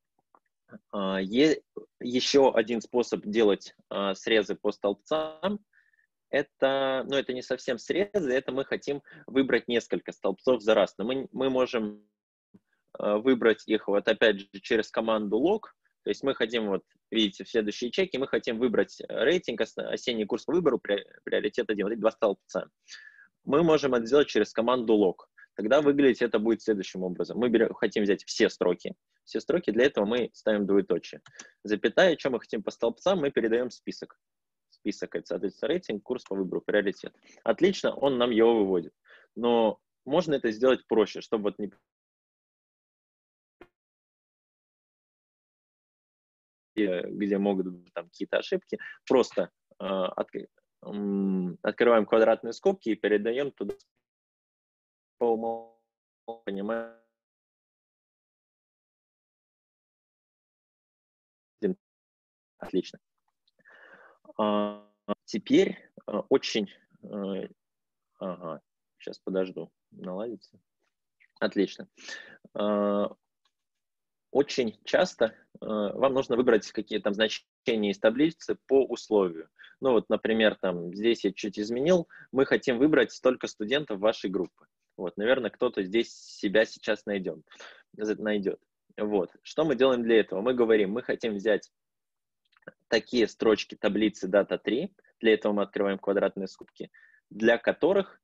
Еще один способ делать срезы по столбцам, это, ну, это не совсем срезы, это мы хотим выбрать несколько столбцов за раз. Но мы можем выбрать их вот опять же через команду log. То есть мы хотим, вот видите, в следующие ячейки мы хотим выбрать рейтинг, осенний курс по выбору, приоритет 1, вот эти 2 столбца. Мы можем это сделать через команду log. Тогда выглядеть это будет следующим образом. Мы хотим взять все строки. Все строки, для этого мы ставим двоеточие. Запятая, что мы хотим по столбцам, мы передаем список. Список, это, соответственно, рейтинг, курс по выбору, приоритет. Отлично, он нам его выводит. Но можно это сделать проще, чтобы вот не... где могут быть там какие-то ошибки. Просто открываем квадратные скобки и передаем туда по умолчанию, понимаем. Отлично. Теперь очень... Ага, сейчас подожду, наладится. Отлично. Очень часто вам нужно выбрать какие-то там значения из таблицы по условию. Ну вот, например, там здесь я чуть изменил, мы хотим выбрать столько студентов вашей группы. Вот, наверное, кто-то здесь себя сейчас найдет. Вот. Что мы делаем для этого? Мы говорим, мы хотим взять такие строчки таблицы data 3, для этого мы открываем квадратные скобки, для которых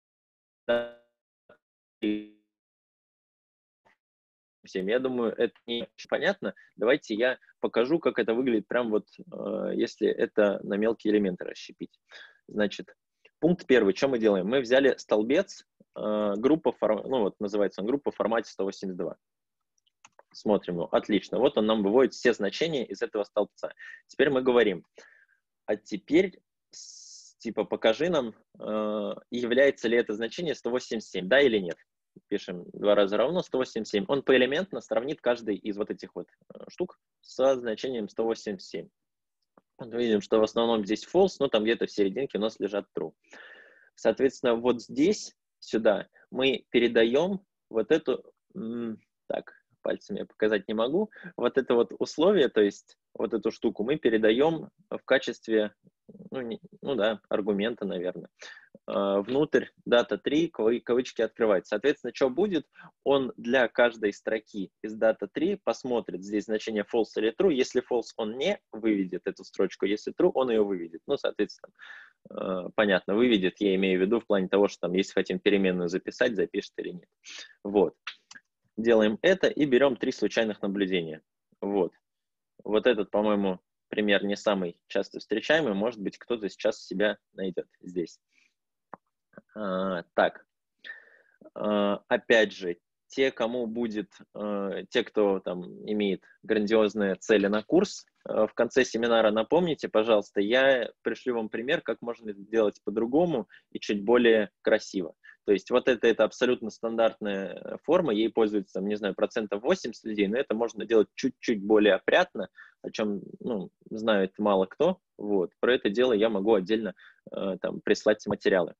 я думаю, это не очень понятно. Давайте я покажу, как это выглядит прям вот, если это на мелкие элементы расщепить. Значит, пункт первый. Что мы делаем? Мы взяли столбец, группа, ну вот называется он группа в формате 182. Смотрим его. Отлично. Вот он нам выводит все значения из этого столбца. Теперь мы говорим, а теперь типа покажи нам, является ли это значение 187, да или нет. Пишем 2 раза равно 187. Он поэлементно сравнит каждый из вот этих вот штук со значением 187. Мы видим, что в основном здесь false, но там где-то в серединке у нас лежат true. Соответственно, вот здесь, сюда, мы передаем вот эту, так, пальцами я показать не могу, вот это вот условие, то есть вот эту штуку мы передаем в качестве, ну да, аргумента, наверное, внутрь data 3, кавычки открывать. Соответственно, что будет? Он для каждой строки из data 3 посмотрит здесь значение false или true. Если false, он не выведет эту строчку, если true, он ее выведет. Ну, соответственно, понятно, выведет, я имею в виду в плане того, что там, если хотим переменную записать, запишет или нет. Вот. Делаем это и берем 3 случайных наблюдения. Вот. Вот этот, по-моему, пример не самый часто встречаемый. Может быть, кто-то сейчас себя найдет здесь. Так. Опять же, те, кому будет, те, кто там имеет грандиозные цели на курс, в конце семинара напомните, пожалуйста, я пришлю вам пример, как можно это делать по-другому и чуть более красиво. То есть вот это абсолютно стандартная форма, ей пользуется, там, не знаю, 80% людей, но это можно делать чуть-чуть более опрятно, о чем, ну, знает мало кто. Вот. Про это дело я могу отдельно там прислать материалы.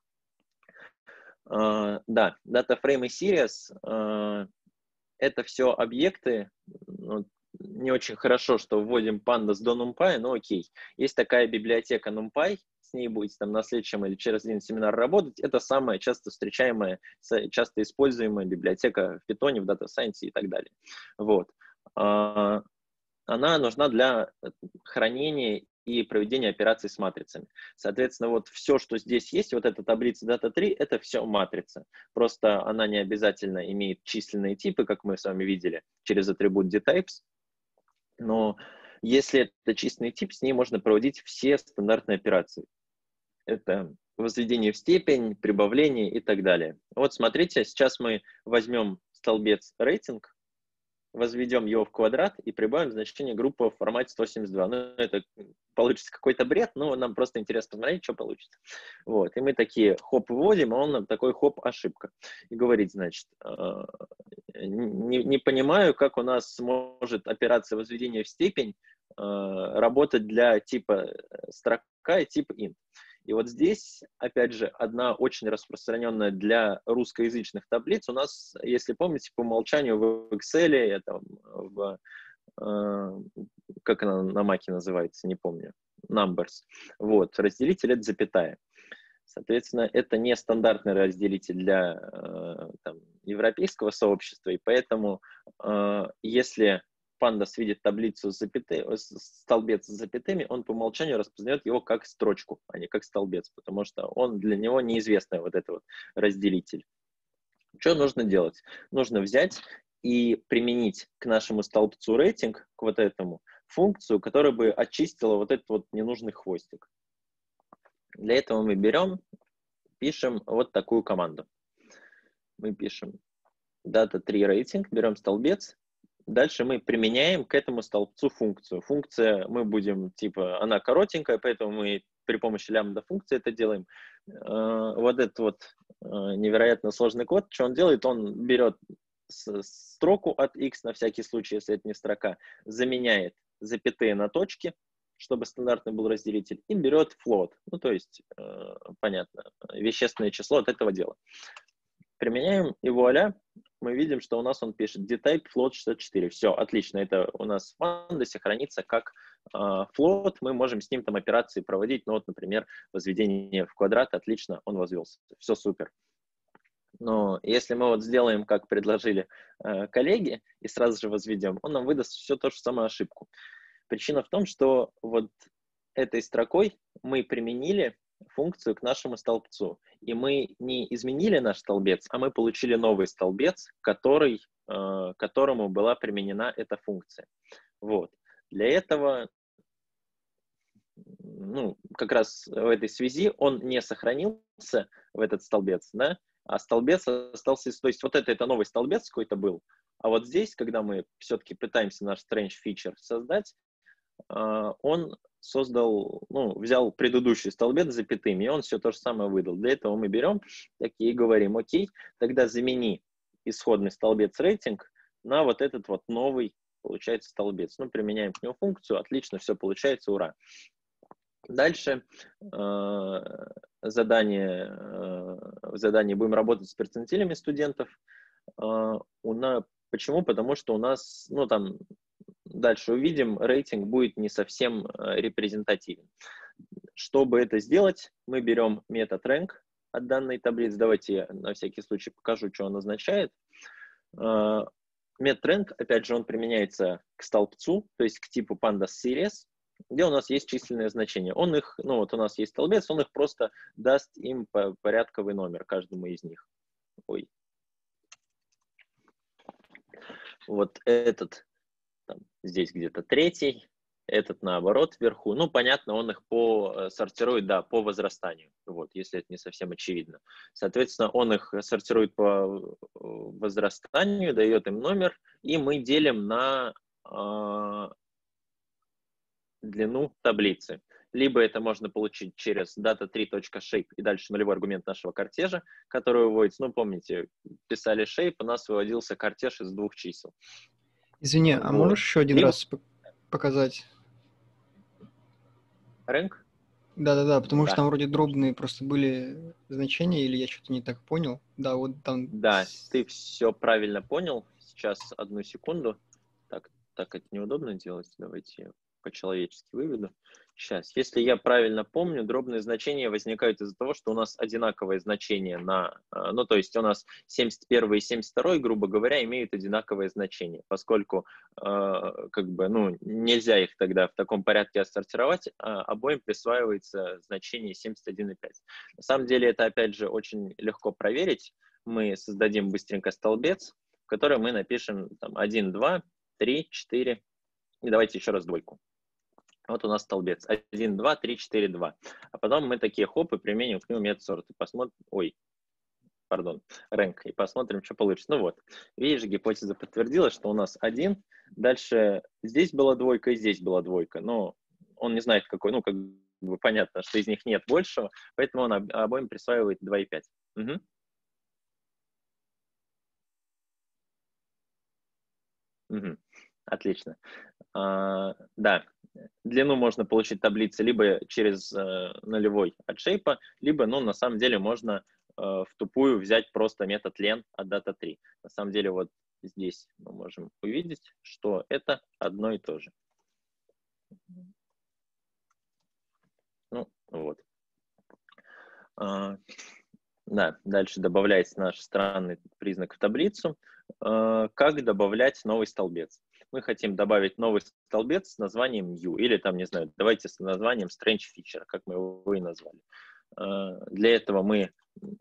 Да, DataFrame и Series это все объекты. Ну, не очень хорошо, что вводим pandas до NumPy, но окей. Есть такая библиотека NumPy, с ней будете там на следующем или через один семинар работать. Это самая часто встречаемая, часто используемая библиотека в Python, в Data Science и так далее. Вот. Она нужна для хранения и проведения операций с матрицами. Соответственно, вот все, что здесь есть, вот эта таблица Data 3, это все матрица. Просто она не обязательно имеет численные типы, как мы с вами видели, через атрибут dtypes. Но если это численный тип, с ней можно проводить все стандартные операции. Это возведение в степень, прибавление и так далее. Вот смотрите, сейчас мы возьмем столбец рейтинг, возведем его в квадрат и прибавим значение группы в формате 172. Ну, это получится какой-то бред, но нам просто интересно посмотреть, что получится. Вот. И мы такие хоп вводим, а он нам такой хоп ошибка. И говорит, значит, не понимаю, как у нас может операция возведения в степень работать для типа строка и типа int. И вот здесь, опять же, одна очень распространенная для русскоязычных таблиц. У нас, если помните, по умолчанию в Excel, как она на Маке называется, не помню, Numbers. Вот, разделитель — это запятая. Соответственно, это не стандартный разделитель для там, европейского сообщества, и поэтому, если Pandas видит таблицу с столбец с запятыми, он по умолчанию распознает его как строчку, а не как столбец, потому что он для него неизвестный вот этот вот разделитель. Что нужно делать? Нужно взять и применить к нашему столбцу рейтинг, к вот этому, функцию, которая бы очистила вот этот вот ненужный хвостик. Для этого мы берем, пишем вот такую команду. Мы пишем data 3 рейтинг, берем столбец. Дальше мы применяем к этому столбцу функцию. Функция мы будем, типа, она коротенькая, поэтому мы при помощи лямбда функции это делаем. Вот этот вот невероятно сложный код, что он делает? Он берет строку от x на всякий случай, если это не строка, заменяет запятые на точки, чтобы стандартный был разделитель, и берет float, ну то есть, понятно, вещественное число от этого дела. Применяем, и вуаля, мы видим, что у нас он пишет dtype float 64. Все, отлично, это у нас в Pandas хранится как float, мы можем с ним там операции проводить, ну вот, например, возведение в квадрат, отлично, он возвелся, все супер. Но если мы вот сделаем, как предложили коллеги, и сразу же возведем, он нам выдаст все ту же самую ошибку. Причина в том, что вот этой строкой мы применили функцию к нашему столбцу. И мы не изменили наш столбец, а мы получили новый столбец, которому была применена эта функция. Вот. Для этого, ну, как раз в этой связи он не сохранился в этот столбец, да, а столбец остался, то есть вот это новый столбец какой-то был, а вот здесь, когда мы все-таки пытаемся наш strange feature создать, он создал, ну, взял предыдущий столбец с запятыми, и он все то же самое выдал. Для этого мы берем такие и говорим, окей, тогда замени исходный столбец рейтинг на вот этот вот новый, получается, столбец. Ну, применяем к нему функцию, отлично, все получается, ура. Дальше в задании будем работать с перцентилями студентов. Почему? Потому что у нас, ну, там, дальше увидим, рейтинг будет не совсем репрезентативен. Чтобы это сделать, мы берем метод rank от данной таблицы. Давайте я на всякий случай покажу, что он означает. Метод rank, опять же, он применяется к столбцу, то есть к типу pandas series, где у нас есть численные значения. Он их, ну вот у нас есть столбец, он их просто даст им порядковый номер каждому из них. Ой. Вот этот там, здесь где-то третий, этот наоборот вверху. Ну, понятно, он их сортирует, да, по возрастанию, вот, если это не совсем очевидно. Соответственно, он их сортирует по возрастанию, дает им номер, и мы делим на длину таблицы. Либо это можно получить через data3.shape и дальше нулевой аргумент нашего кортежа, который выводится. Ну, помните, писали shape, у нас выводился кортеж из 2 чисел. Извини, а вот. можешь еще один раз показать? Rank? Да, потому что там вроде дробные просто были значения, или я что-то не так понял. Да, вот там... Да, ты все правильно понял. Сейчас, одну секунду. Так это неудобно делать. Давайте я по-человечески выведу. Сейчас. Если я правильно помню, дробные значения возникают из-за того, что у нас одинаковое значение ну, то есть у нас 71 и 72, грубо говоря, имеют одинаковое значение, поскольку как бы, ну, нельзя их тогда в таком порядке отсортировать, обоим присваивается значение 71,5. На самом деле это, опять же, очень легко проверить. Мы создадим быстренько столбец, в который мы напишем там, 1, 2, 3, 4, и давайте еще раз двойку. Вот у нас столбец 1, 2, 3, 4, 2. А потом мы такие хоп и применим к нему метод сорт. И посмотрим, rank, и посмотрим, что получится. Ну вот, видишь, гипотеза подтвердилась, что у нас 1. Дальше здесь была двойка и здесь была двойка. Но он не знает, какой, ну, как бы понятно, что из них нет большего, поэтому он обоим присваивает 2,5. Угу. Угу. Отлично. Да, длину можно получить таблицы либо через нулевой от шейпа, либо, ну, на самом деле, можно в тупую взять просто метод len от data3. На самом деле, вот здесь мы можем увидеть, что это одно и то же. Ну, вот. Да, дальше добавляется наш странный признак в таблицу. Как добавлять новый столбец? Мы хотим добавить новый столбец с названием new, или там, не знаю, давайте с названием strange feature, как мы его и назвали. Для этого мы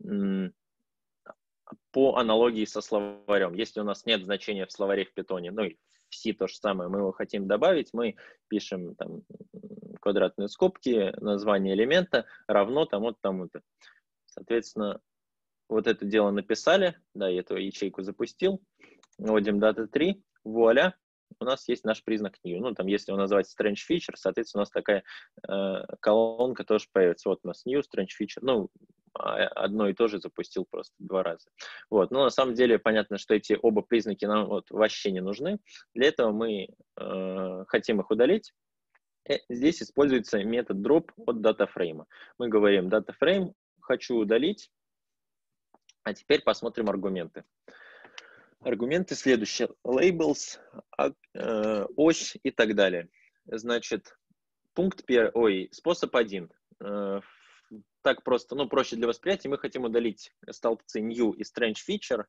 по аналогии со словарем, если у нас нет значения в словаре в Python, ну и в C то же самое, мы его хотим добавить, мы пишем там квадратные скобки, название элемента равно тому-то. Соответственно, вот это дело написали, да, я эту ячейку запустил, вводим data3, вуаля, у нас есть наш признак new. Ну, там, если его назвать strange feature, соответственно, у нас такая колонка тоже появится. Вот у нас new, strange feature, ну, одно и то же запустил просто 2 раза. Вот, но на самом деле понятно, что эти оба признаки нам вот вообще не нужны. Для этого мы хотим их удалить. Здесь используется метод drop от DataFrame. Мы говорим DataFrame хочу удалить, а теперь посмотрим аргументы. Аргументы следующие. Labels, ось и так далее. Значит, способ 1. так просто, ну, проще для восприятия, мы хотим удалить столбцы new и strange feature.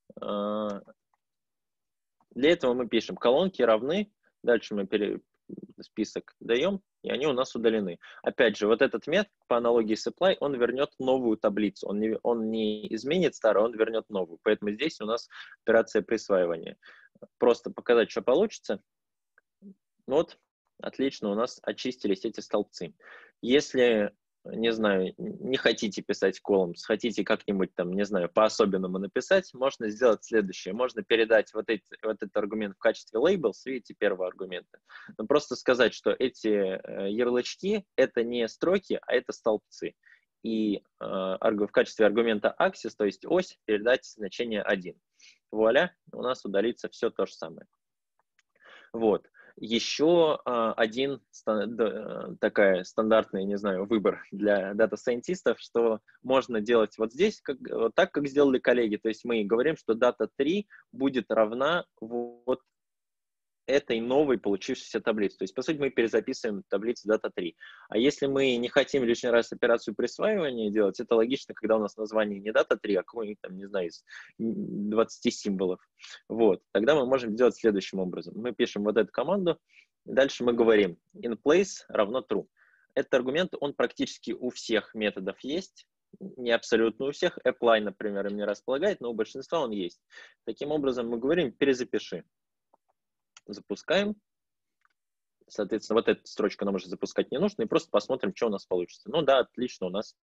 Для этого мы пишем колонки равны, дальше мы список даем, и они у нас удалены. Опять же, вот этот метод по аналогии с apply, он вернет новую таблицу. Он не изменит старую, он вернет новую. Поэтому здесь у нас операция присваивания. Просто показать, что получится. Вот, отлично, у нас очистились эти столбцы. Если, не знаю, не хотите писать columns, хотите как-нибудь там, не знаю, по-особенному написать, можно сделать следующее. Можно передать вот этот аргумент в качестве labels, видите, первого аргумента. Но просто сказать, что эти ярлычки — это не строки, а это столбцы. И в качестве аргумента axis, то есть ось, передать значение 1. Вуаля, у нас удалится все то же самое. Вот. Еще один такая стандартный, не знаю, выбор для дата-сайентистов, что можно делать вот здесь, вот так, как сделали коллеги. То есть мы говорим, что data 3 будет равна вот этой новой получившейся таблице. То есть, по сути, мы перезаписываем таблицу data 3. А если мы не хотим лишний раз операцию присваивания делать, это логично, когда у нас название не data 3, а какой-нибудь там, не знаю, из 20 символов. Вот. Тогда мы можем делать следующим образом. Мы пишем вот эту команду, дальше мы говорим in place равно true. Этот аргумент, он практически у всех методов есть. Не абсолютно у всех. Apply, например, им не располагает, но у большинства он есть. Таким образом, мы говорим перезапиши. Запускаем. Соответственно, вот эту строчку нам уже запускать не нужно, и просто посмотрим, что у нас получится. Ну да, отлично, у нас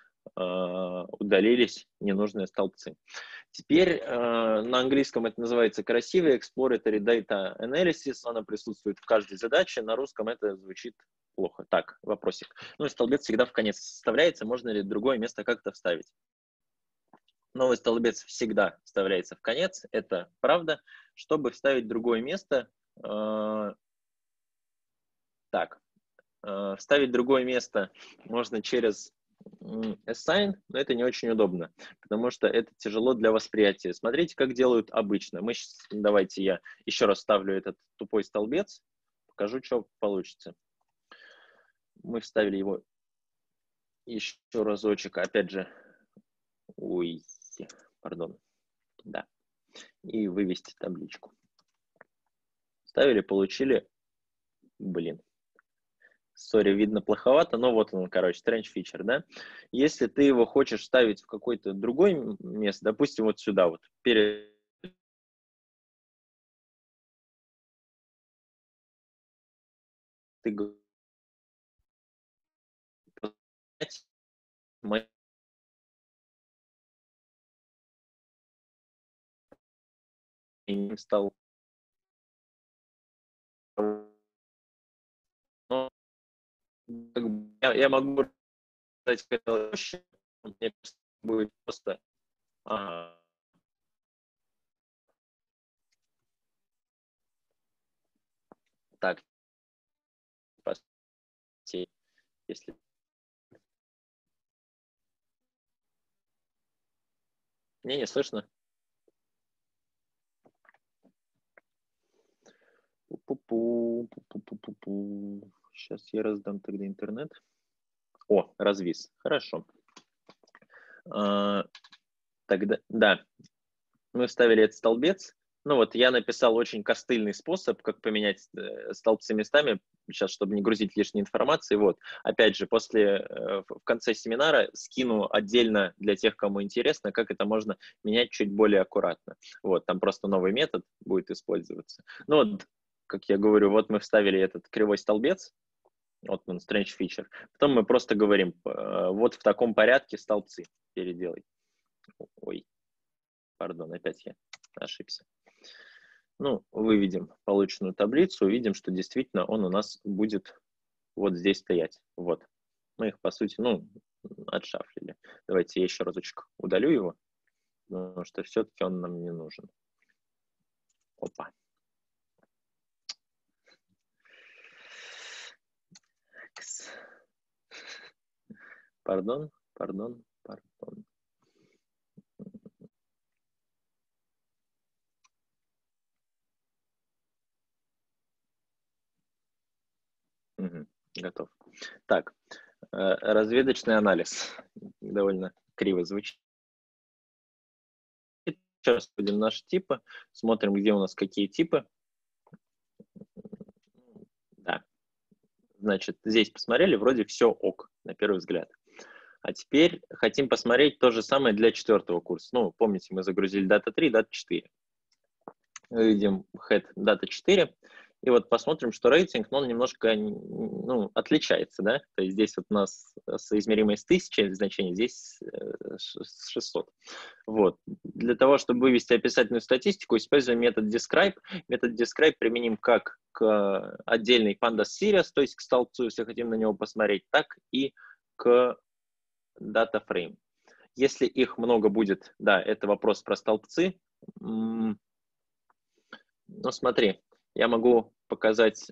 удалились ненужные столбцы. Теперь на английском это называется красивый Exploratory Data Analysis, она присутствует в каждой задаче, на русском это звучит плохо. Так, вопросик. Ну и столбец всегда в конец составляется, можно ли другое место как-то вставить? Новый столбец всегда вставляется в конец, это правда. Чтобы вставить другое место, вставить другое место можно через assign, но это не очень удобно, потому что это тяжело для восприятия. Смотрите, как делают обычно. Давайте я еще раз вставлю этот тупой столбец, покажу, что получится. Мы вставили его еще разочек, опять же, да, и вывести табличку. Ставили, получили, сори, видно плоховато, но вот он, короче, strange feature, да. Если ты его хочешь ставить в какое-то другое место, допустим, вот сюда вот, перед стал, но я могу сказать, как это проще, мне кажется, будет просто так, если мне не слышно. Сейчас я раздам тогда интернет. О, развис. Хорошо. Тогда, да, мы вставили этот столбец. Ну вот я написал очень костыльный способ, как поменять столбцы местами, сейчас, чтобы не грузить лишней информации. Вот, опять же, в конце семинара скину отдельно для тех, кому интересно, как это можно менять чуть более аккуратно. Вот, там просто новый метод будет использоваться. Ну вот, как я говорю, вот мы вставили этот кривой столбец, вот он, strange feature. Потом мы просто говорим, вот в таком порядке столбцы переделай. Ой, пардон, опять я ошибся. Ну, выведем полученную таблицу, увидим, что действительно он у нас будет вот здесь стоять. Вот. Мы их, по сути, отшафлили. Давайте я еще разочек удалю его, потому что все-таки он нам не нужен. Опа. Пардон. Угу, готов. Так, Разведочный анализ. Довольно криво звучит. Сейчас будем наши типы, смотрим, где у нас какие типы. Да. Значит, здесь посмотрели, вроде все ок, на первый взгляд. А теперь хотим посмотреть то же самое для 4-го курса. Ну, помните, мы загрузили Data 3, Data 4. Видим head Data 4. И вот посмотрим, что рейтинг, но он немножко отличается, да? То есть здесь вот у нас соизмеримое с 1000 значений, здесь с 600. Вот. Для того, чтобы вывести описательную статистику, используем метод describe. Метод describe применим как к отдельной pandas series, то есть к столбцу, если хотим на него посмотреть, так и к data frame. Если их много будет, да, это вопрос про столбцы. Ну, смотри. Я могу показать...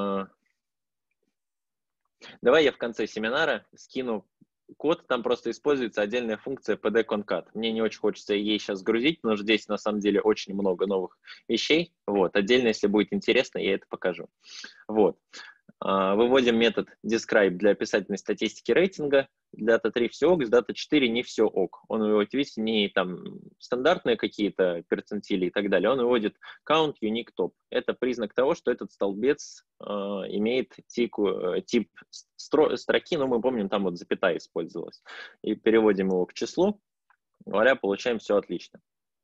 Давай я в конце семинара скину код, там просто используется отдельная функция pd-concat. Мне не очень хочется ей сейчас грузить, потому что здесь на самом деле очень много новых вещей. Вот. Отдельно, если будет интересно, я это покажу. Вот. Выводим метод describe для описательной статистики рейтинга. Data 3 все ок, с Data 4 не все ок. Он выводит, видите, не там стандартные какие-то перцентили и так далее. Он выводит count, unique, top. Это признак того, что этот столбец имеет тип строки, но мы помним, там вот запятая использовалась. И переводим его к числу. Говоря, получаем все отлично.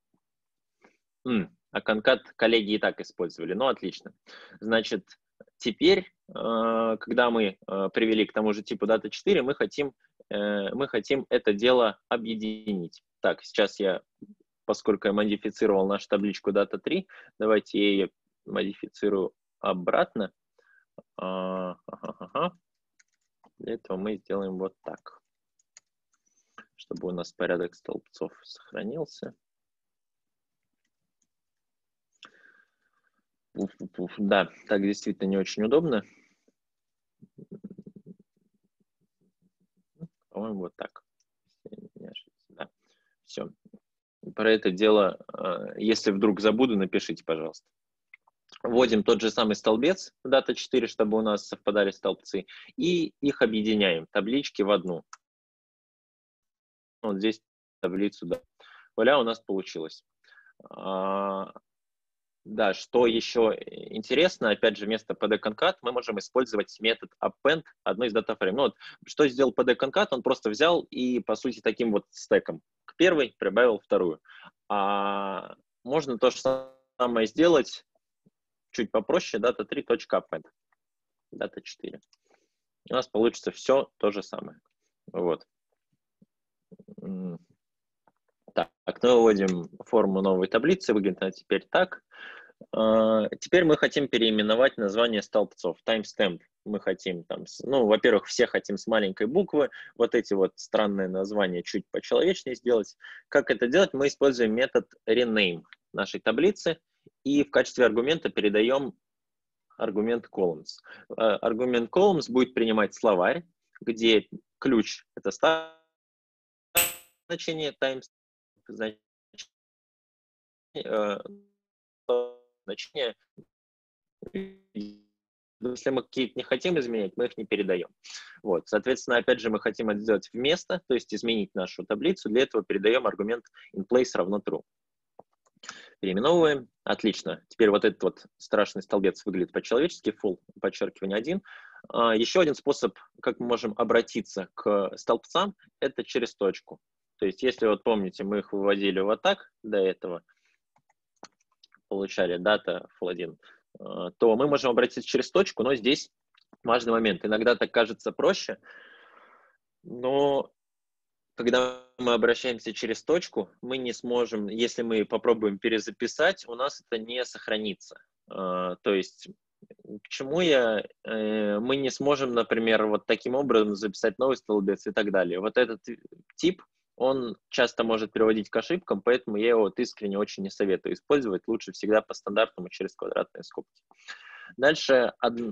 А concat коллеги и так использовали, но отлично. Значит, теперь, когда мы привели к тому же типу Data 4, мы хотим это дело объединить. Так, сейчас поскольку я модифицировал нашу табличку Data 3, давайте я ее модифицирую обратно. Для этого мы сделаем вот так, чтобы у нас порядок столбцов сохранился. Да, так действительно не очень удобно. По-моему, вот так. Да. Все. Про это дело, если вдруг забуду, напишите, пожалуйста. Вводим тот же самый столбец Data 4, чтобы у нас совпадали столбцы, и их объединяем, таблички в одну. Вот здесь таблицу, да. Вуаля, у нас получилось. Да, что еще интересно, опять же, вместо pd-concat мы можем использовать метод append одной из data frame. Ну, вот, что сделал pd-concat? Он просто взял и, по сути, таким вот стеком к первой прибавил вторую. Можно то же самое сделать чуть попроще, data3.append, data 4. У нас получится все то же самое. Вот. Так, мы выводим форму новой таблицы, выглядит она теперь так. Теперь мы хотим переименовать название столбцов. Timestamp мы хотим там, во-первых, все хотим с маленькой буквы, вот эти вот странные названия чуть почеловечнее сделать. Как это делать? Мы используем метод rename нашей таблицы и в качестве аргумента передаем аргумент columns. Аргумент columns будет принимать словарь, где ключ — это значение, timestamp значение. Если мы какие-то не хотим изменять, мы их не передаем. Вот. Соответственно, опять же, мы хотим это сделать вместо, то есть изменить нашу таблицу. Для этого передаем аргумент inPlace равно true. Переименовываем. Отлично. Теперь вот этот вот страшный столбец выглядит по-человечески, full, подчеркивание 1. Еще один способ, как мы можем обратиться к столбцам, это через точку. То есть, если вот помните, мы их выводили вот так до этого, получали data full1, то мы можем обратиться через точку, но здесь важный момент. Иногда так кажется проще, но когда мы обращаемся через точку, мы не сможем, если мы попробуем перезаписать, у нас это не сохранится. То есть, к чему мы не сможем, например, вот таким образом записать новый столбец и так далее. Вот этот тип, он часто может приводить к ошибкам, поэтому я его вот искренне очень не советую использовать. Лучше всегда по стандартному через квадратные скобки. Дальше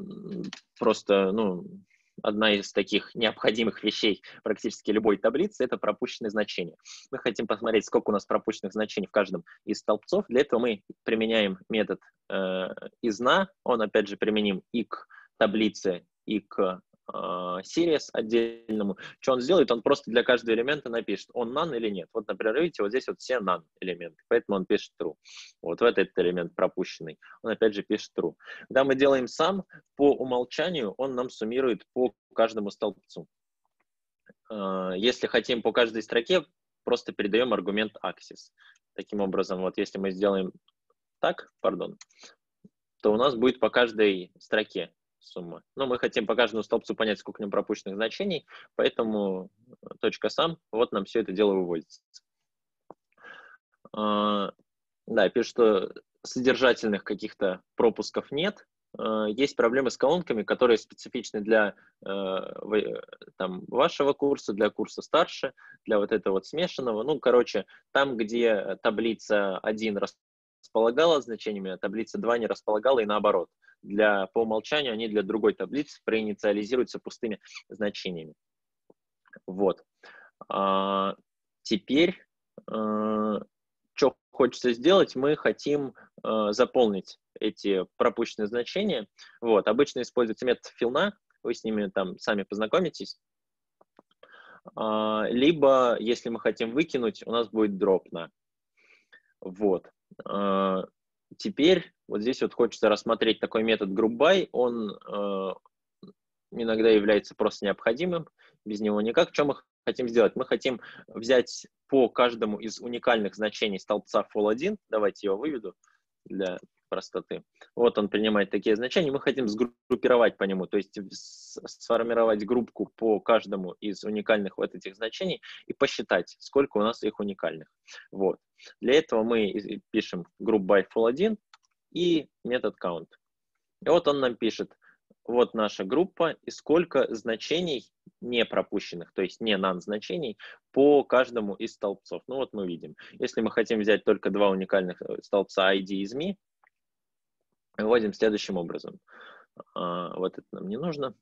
одна из таких необходимых вещей практически любой таблицы — это пропущенные значения. Мы хотим посмотреть, сколько у нас пропущенных значений в каждом из столбцов. Для этого мы применяем метод isNa. Он, опять же, применим и к таблице, и к series отдельному. Что он сделает? Он просто для каждого элемента напишет, он none или нет. Вот, например, видите, вот здесь вот все none элементы, поэтому он пишет true. Вот в этот элемент пропущенный, он опять же пишет true. Когда мы делаем sum, по умолчанию он нам суммирует по каждому столбцу. Если хотим по каждой строке, просто передаем аргумент axis. Таким образом, вот если мы сделаем так, то у нас будет по каждой строке сумма. Но мы хотим по каждому столбцу понять, сколько в нем пропущенных значений, поэтому .sum, вот нам все это дело выводится. Да, пишет, что содержательных каких-то пропусков нет. Есть проблемы с колонками, которые специфичны для там, вашего курса, для курса старше, для вот этого вот смешанного. Ну, короче, там, где таблица 1 располагала значениями, а таблица 2 не располагала, и наоборот. По умолчанию они для другой таблицы проинициализируются пустыми значениями. Вот. Теперь, что хочется сделать, мы хотим заполнить эти пропущенные значения. Вот. Обычно используется метод fill-na, вы с ними там сами познакомитесь. Либо, если мы хотим выкинуть, у нас будет drop-na. Вот. Теперь вот здесь вот хочется рассмотреть такой метод group-by. Он иногда является просто необходимым, без него никак. Что мы хотим сделать? Мы хотим взять по каждому из уникальных значений столбца fall1, давайте его выведу для простоты. Вот он принимает такие значения, мы хотим сгруппировать по нему, то есть сформировать группку по каждому из уникальных вот этих значений и посчитать, сколько у нас их уникальных. Вот. Для этого мы пишем group by fall1 и метод count. И вот он нам пишет, вот наша группа и сколько значений не пропущенных, то есть не none значений по каждому из столбцов. Ну вот мы видим. Если мы хотим взять только два уникальных столбца ID из me, выводим следующим образом. Вот это нам не нужно.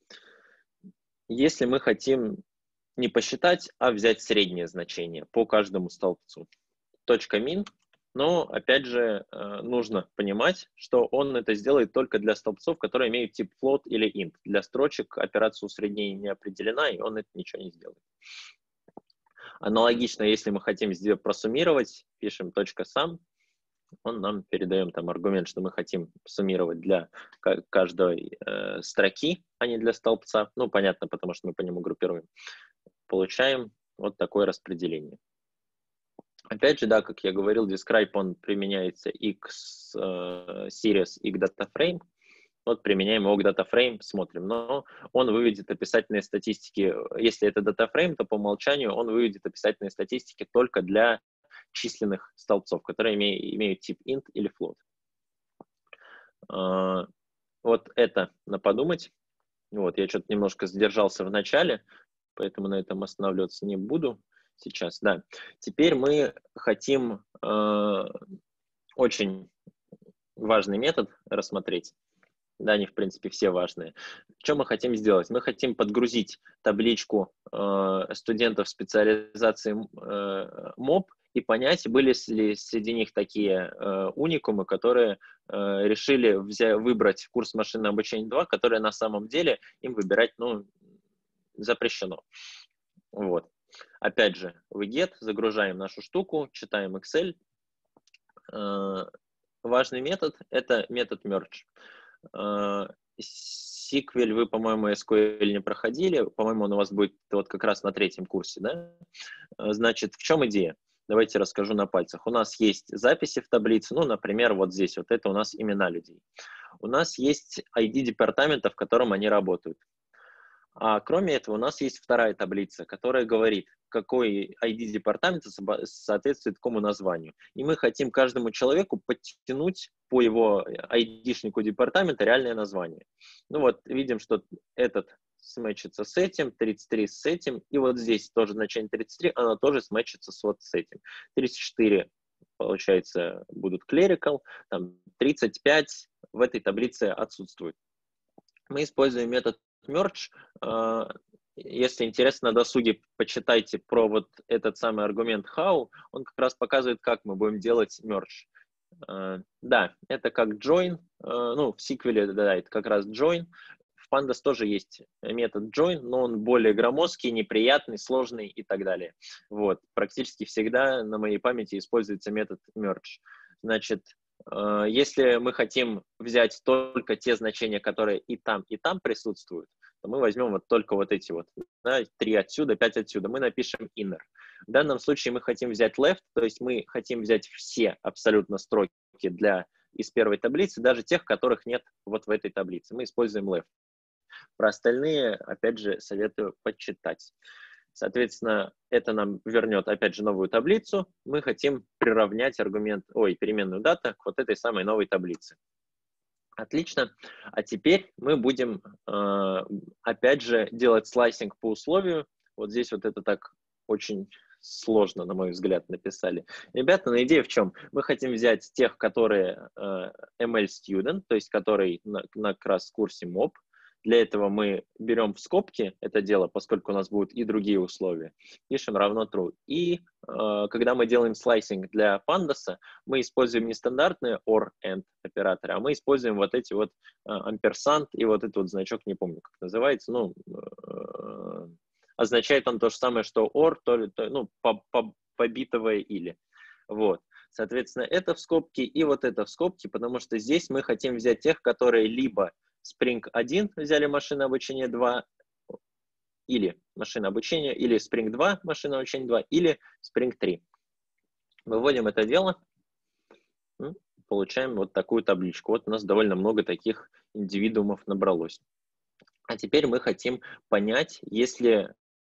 Если мы хотим не посчитать, а взять среднее значение по каждому столбцу. .min. Но, опять же, нужно понимать, что он это сделает только для столбцов, которые имеют тип float или int. Для строчек операция усреднения не определена, и он это ничего не сделает. Аналогично, если мы хотим просуммировать, пишем .sum, он нам передаем там аргумент, что мы хотим суммировать для каждой строки, а не для столбца. Ну, понятно, потому что мы по нему группируем. Получаем вот такое распределение. Опять же, да, как я говорил, describe, он применяется и к series, и к dataframe. Вот применяем его к dataframe, смотрим. Но он выведет описательные статистики. Если это dataframe, то по умолчанию он выведет описательные статистики только для численных столбцов, которые имеют тип int или float. Вот это на подумать. Вот, я что-то немножко задержался в начале, поэтому на этом останавливаться не буду сейчас. Да. Теперь мы хотим очень важный метод рассмотреть. Да, они, в принципе, все важные. Что мы хотим сделать? Мы хотим подгрузить табличку студентов специализации МОБ и понять, были ли среди них такие уникумы, которые решили выбрать курс машинного обучения 2, которые на самом деле им выбирать запрещено. Вот. Опять же, в get загружаем нашу штуку, читаем Excel. Важный метод – это метод merge. SQL вы, по-моему, SQL не проходили. По-моему, он у вас будет вот как раз на 3-м курсе. Да? Значит, в чем идея? Давайте расскажу на пальцах. У нас есть записи в таблице. Ну, например, вот здесь. Вот это у нас имена людей. У нас есть ID департамента, в котором они работают. А кроме этого, у нас есть вторая таблица, которая говорит, какой ID департамента соответствует какому названию. И мы хотим каждому человеку подтянуть по его ID-шнику департамента реальное название. Ну вот, видим, что этот сметчится с этим, 33 с этим, и вот здесь тоже значение 33, оно тоже сметчится вот с этим. 34, получается, будут clerical, там 35 в этой таблице отсутствует. Мы используем метод merge. Если интересно, на досуге почитайте про вот этот самый аргумент how. Он как раз показывает, как мы будем делать merge. Да, это как join. Ну, в SQL, да, это как раз join. в Pandas тоже есть метод join, но он более громоздкий, неприятный, сложный и так далее. Вот. Практически всегда на моей памяти используется метод merge. Значит, если мы хотим взять только те значения, которые и там присутствуют, то мы возьмем вот только вот эти вот, да, 3 отсюда, 5 отсюда, мы напишем inner. В данном случае мы хотим взять left, то есть мы хотим взять все абсолютно строки из первой таблицы, даже тех, которых нет вот в этой таблице. Мы используем left. Про остальные, опять же, советую почитать. Соответственно, это нам вернет, опять же, новую таблицу. Мы хотим приравнять переменную дата к вот этой самой новой таблице. Отлично. А теперь мы будем, опять же, делать слайсинг по условию. Вот здесь вот это так очень сложно, на мой взгляд, написали. Ребята, но идея в чем? Мы хотим взять тех, которые ML Student, то есть которые на крас-курсе МОП. Для этого мы берем в скобки это дело, поскольку у нас будут и другие условия. Пишем равно true. И когда мы делаем слайсинг для Pandas, мы используем не стандартные or, and операторы, а мы используем вот эти вот амперсанд и вот этот вот значок, не помню, как называется, ну, означает он то же самое, что or, побитовое или. Вот. Соответственно, это в скобки и вот это в скобки, потому что здесь мы хотим взять тех, которые либо Spring 1 взяли машина обучения 2, или машина обучения, или Spring 2, машина обучения 2, или Spring 3. Выводим это дело, получаем вот такую табличку. Вот у нас довольно много таких индивидуумов набралось. А теперь мы хотим понять, если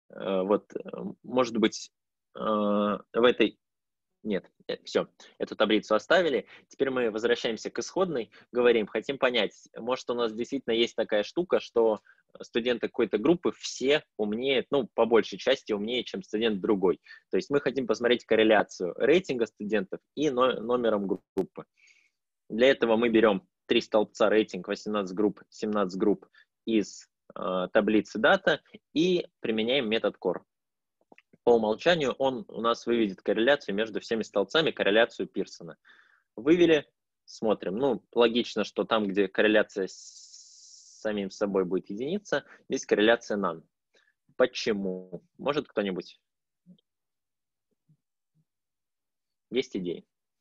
может быть, в этой... Нет, все, эту таблицу оставили. Теперь мы возвращаемся к исходной, говорим, хотим понять, может, у нас действительно есть такая штука, что студенты какой-то группы все умнее, ну, по большей части умнее, чем студент другой. То есть мы хотим посмотреть корреляцию рейтинга студентов и номером группы. Для этого мы берем 3 столбца рейтинг, 18 групп, 17 групп из таблицы дата и применяем метод core. По умолчанию он у нас выведет корреляцию между всеми столбцами, корреляцию Пирсона. Вывели, смотрим. Ну, логично, что там, где корреляция с самим собой будет единица, здесь корреляция none. Почему? Может кто-нибудь? Есть идеи?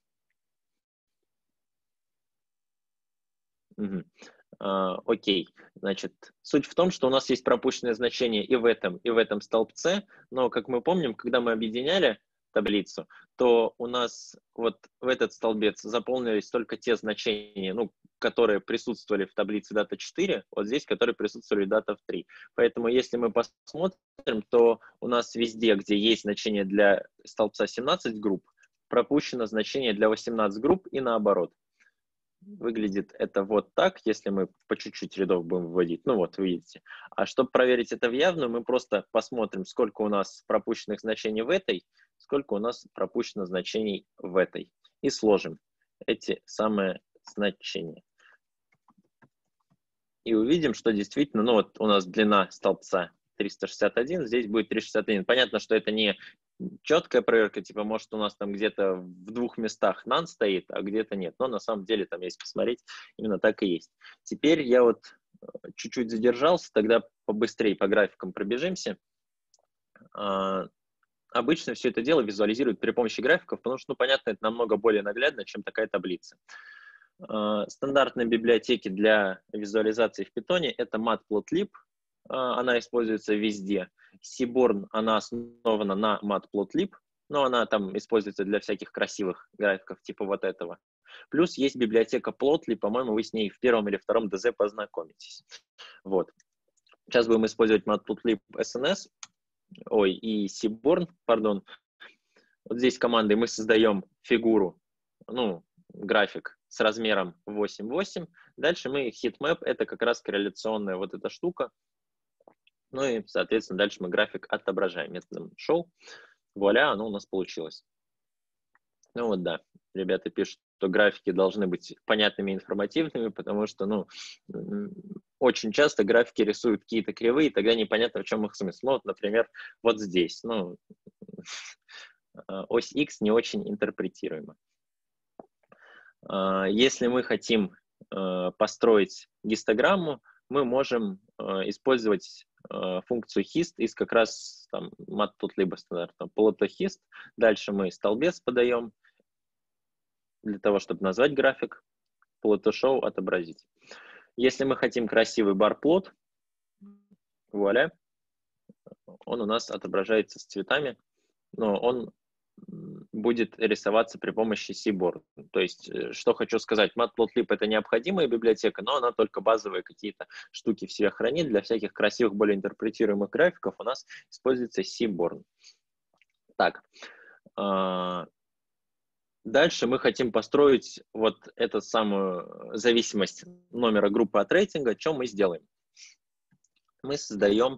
Угу. Окей, значит, суть в том, что у нас есть пропущенное значение и в этом столбце, но, как мы помним, когда мы объединяли таблицу, то у нас вот в этот столбец заполнились только те значения, ну, которые присутствовали в таблице data 4, вот здесь, которые присутствовали в data 3. Поэтому, если мы посмотрим, то у нас везде, где есть значение для столбца 17 групп, пропущено значение для 18 групп и наоборот. Выглядит это вот так, если мы по чуть-чуть рядов будем вводить. Ну вот, видите. А чтобы проверить это в явную, мы просто посмотрим, сколько у нас пропущенных значений в этой, сколько у нас пропущено значений в этой. И сложим эти самые значения. И увидим, что действительно, ну вот у нас длина столбца 361, здесь будет 361. Понятно, что это не четкая проверка, типа, может, у нас там где-то в 2 местах none стоит, а где-то нет. Но на самом деле, там, если посмотреть, именно так и есть. Теперь я вот чуть-чуть задержался, тогда побыстрее по графикам пробежимся. Обычно все это дело визуализируют при помощи графиков, потому что, ну, понятно, это намного более наглядно, чем такая таблица. Стандартные библиотеки для визуализации в Python — это Matplotlib, она используется везде. Seaborn, она основана на Matplotlib, но она там используется для всяких красивых графиков, типа вот этого. Плюс есть библиотека Plotly, по-моему, вы с ней в 1 или 2 ДЗ познакомитесь. Вот. Сейчас будем использовать Matplotlib SNS, и Seaborn, пардон. Вот здесь командой мы создаем фигуру, ну, график с размером 8,8. Дальше мы heatmap, это как раз корреляционная вот эта штука. Ну и, соответственно, дальше мы график отображаем методом show. Вуаля, оно у нас получилось. Ну вот да, ребята пишут, что графики должны быть понятными и информативными, потому что, ну, очень часто графики рисуют какие-то кривые, и тогда непонятно, в чем их смысл. Ну, вот, например, вот здесь. Ну, ось X не очень интерпретируема. Если мы хотим построить гистограмму, мы можем использовать функцию hist из как раз там matplotlib стандартного plot.hist. Дальше мы столбец подаем для того, чтобы назвать график, plot.show отобразить. Если мы хотим красивый бар-плот, вуаля, он у нас отображается с цветами, но он будет рисоваться при помощи Seaborn. То есть, что хочу сказать, Matplotlib — это необходимая библиотека, но она только базовые какие-то штуки в себе хранит. Для всяких красивых, более интерпретируемых графиков у нас используется Seaborn. Так, дальше мы хотим построить вот эту самую зависимость номера группы от рейтинга. Что мы сделаем? Мы создаем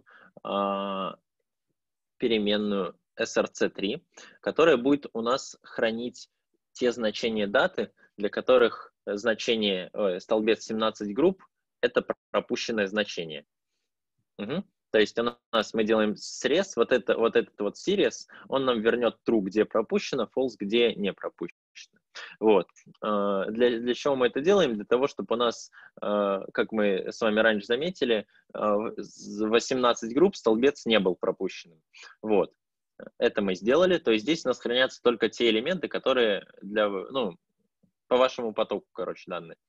переменную src3, которая будет у нас хранить те значения даты, для которых значение столбец 17 групп — это пропущенное значение. Угу. То есть у нас мы делаем срез, вот этот вот series, он нам вернет true, где пропущено, false, где не пропущено. Вот. Для чего мы это делаем? Для того, чтобы у нас, как мы с вами раньше заметили, 18 групп столбец не был пропущенным. Вот. Это мы сделали. То есть здесь у нас хранятся только те элементы, которые по вашему потоку, данные.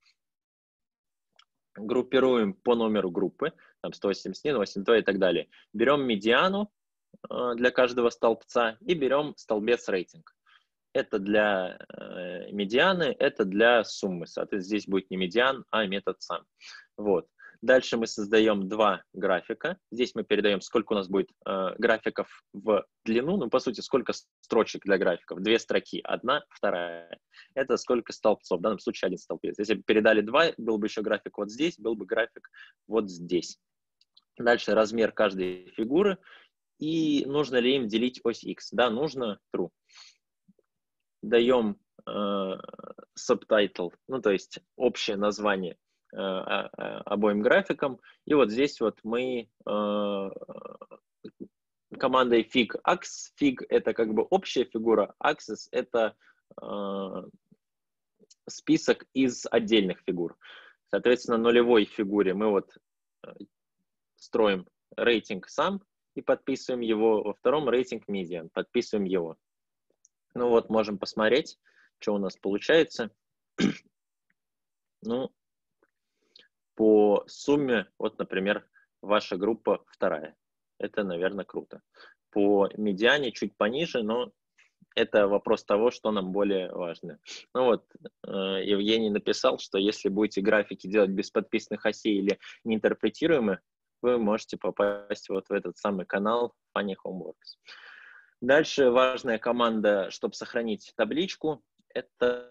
Группируем по номеру группы, там 181, 82 и так далее. Берем медиану для каждого столбца и берем столбец рейтинг. Это для медианы, это для суммы. Соответственно, здесь будет не медиан, а метод сам. Вот. Дальше мы создаем два графика. Здесь мы передаем, сколько у нас будет графиков в длину. По сути, сколько строчек для графиков. 2 строки. 1, 2. Это сколько столбцов. В данном случае 1 столбец. Если бы передали 2, был бы еще график вот здесь, был бы график вот здесь. Дальше размер каждой фигуры. И нужно ли им делить ось X? Да, нужно. True. Даем subtitle, то есть общее название обоим графикам. И вот здесь вот мы командой fig-ax, fig — это как бы общая фигура, axis — это список из отдельных фигур. Соответственно, нулевой фигуре мы вот строим рейтинг сам и подписываем его, во втором рейтинг median, подписываем его. Ну вот, можем посмотреть, что у нас получается. По сумме, вот, например, ваша группа 2. Это, наверное, круто. По медиане чуть пониже, но это вопрос того, что нам более важно. Евгений написал, что если будете графики делать без подписанных осей или неинтерпретируемые, вы можете попасть вот в этот самый канал Funny Homeworks. Дальше важная команда, чтобы сохранить табличку, это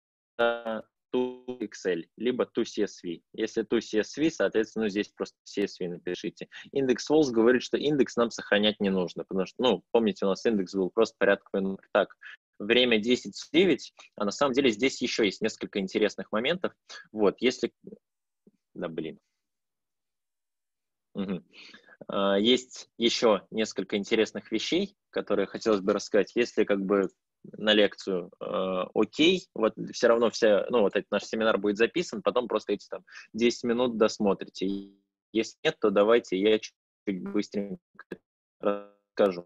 toCSV, либо toCSV. Если toCSV, соответственно, здесь просто CSV напишите. Индекс false говорит, что индекс нам сохранять не нужно, потому что, помните, у нас индекс был просто порядковый номер. Так, время 10:09, а на самом деле здесь еще есть несколько интересных моментов. Вот, если... Угу. Есть еще несколько интересных вещей, которые хотелось бы рассказать. Если на лекцию окей, вот все равно этот наш семинар будет записан, потом просто эти 10 минут досмотрите. Если нет, то давайте я чуть быстренько расскажу.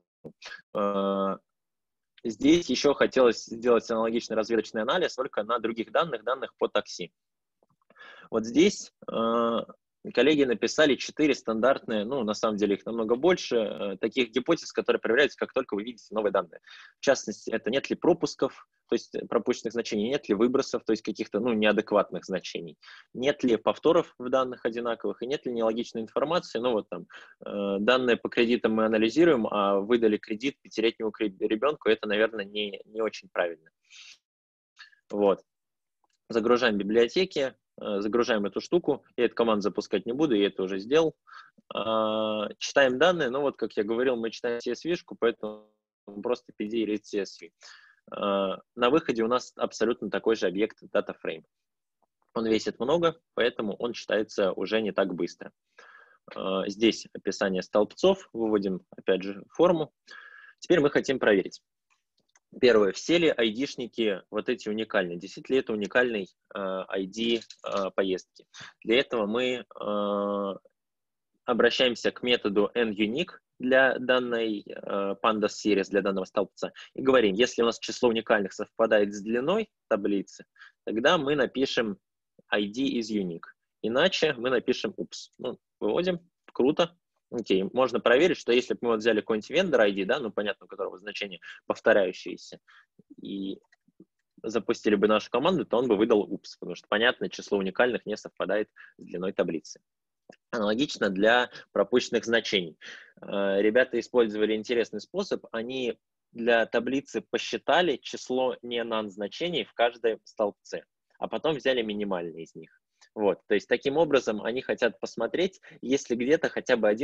Здесь еще хотелось сделать аналогичный разведочный анализ, только на других данных по такси. Вот здесь коллеги написали 4 стандартные, на самом деле их намного больше, таких гипотез, которые проверяются, как только вы видите новые данные. В частности, это нет ли пропусков, то есть пропущенных значений, нет ли выбросов, то есть каких-то неадекватных значений, нет ли повторов в данных одинаковых и нет ли нелогичной информации. Данные по кредитам мы анализируем, а выдали кредит 5-летнему ребенку, это, наверное, не очень правильно. Вот. Загружаем библиотеки. Загружаем эту штуку. Я эту команду запускать не буду, я это уже сделал. Читаем данные. Как я говорил, мы читаем CSV-шку, поэтому просто PD и read CSV. На выходе у нас абсолютно такой же объект DataFrame. Он весит много, поэтому он читается уже не так быстро. Здесь описание столбцов. Выводим, опять же, форму. Теперь мы хотим проверить. Первое. Все ли айдишники вот эти уникальные? Действительно ли это уникальный ID поездки? Для этого мы обращаемся к методу nUnique для данной pandas series, для данного столбца, и говорим, если у нас число уникальных совпадает с длиной таблицы, тогда мы напишем ID is unique. Иначе мы напишем ups. Ну, выводим. Круто. Окей. Можно проверить, что если бы мы вот взяли какой-нибудь vendor ID, да, ну, понятно, у которого значение повторяющееся, и запустили бы нашу команду, то он бы выдал ups, потому что, понятно, число уникальных не совпадает с длиной таблицы. Аналогично для пропущенных значений. Ребята использовали интересный способ. Они для таблицы посчитали число не-none значений в каждом столбце, а потом взяли минимальные из них. Вот. То есть таким образом они хотят посмотреть, есть ли где-то хотя бы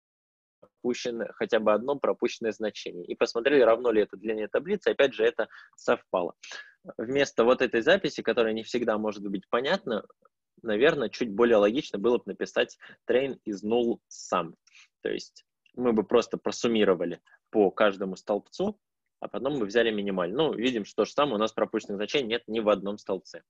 одно пропущенное значение. И посмотрели, равно ли это длине таблицы. Опять же, это совпало. Вместо вот этой записи, которая не всегда может быть понятна, наверное, чуть более логично было бы написать train is null sum. То есть мы бы просто просуммировали по каждому столбцу, а потом мы взяли минимально. Ну, видим, что то же самое, у нас пропущенных значений нет ни в одном столбце.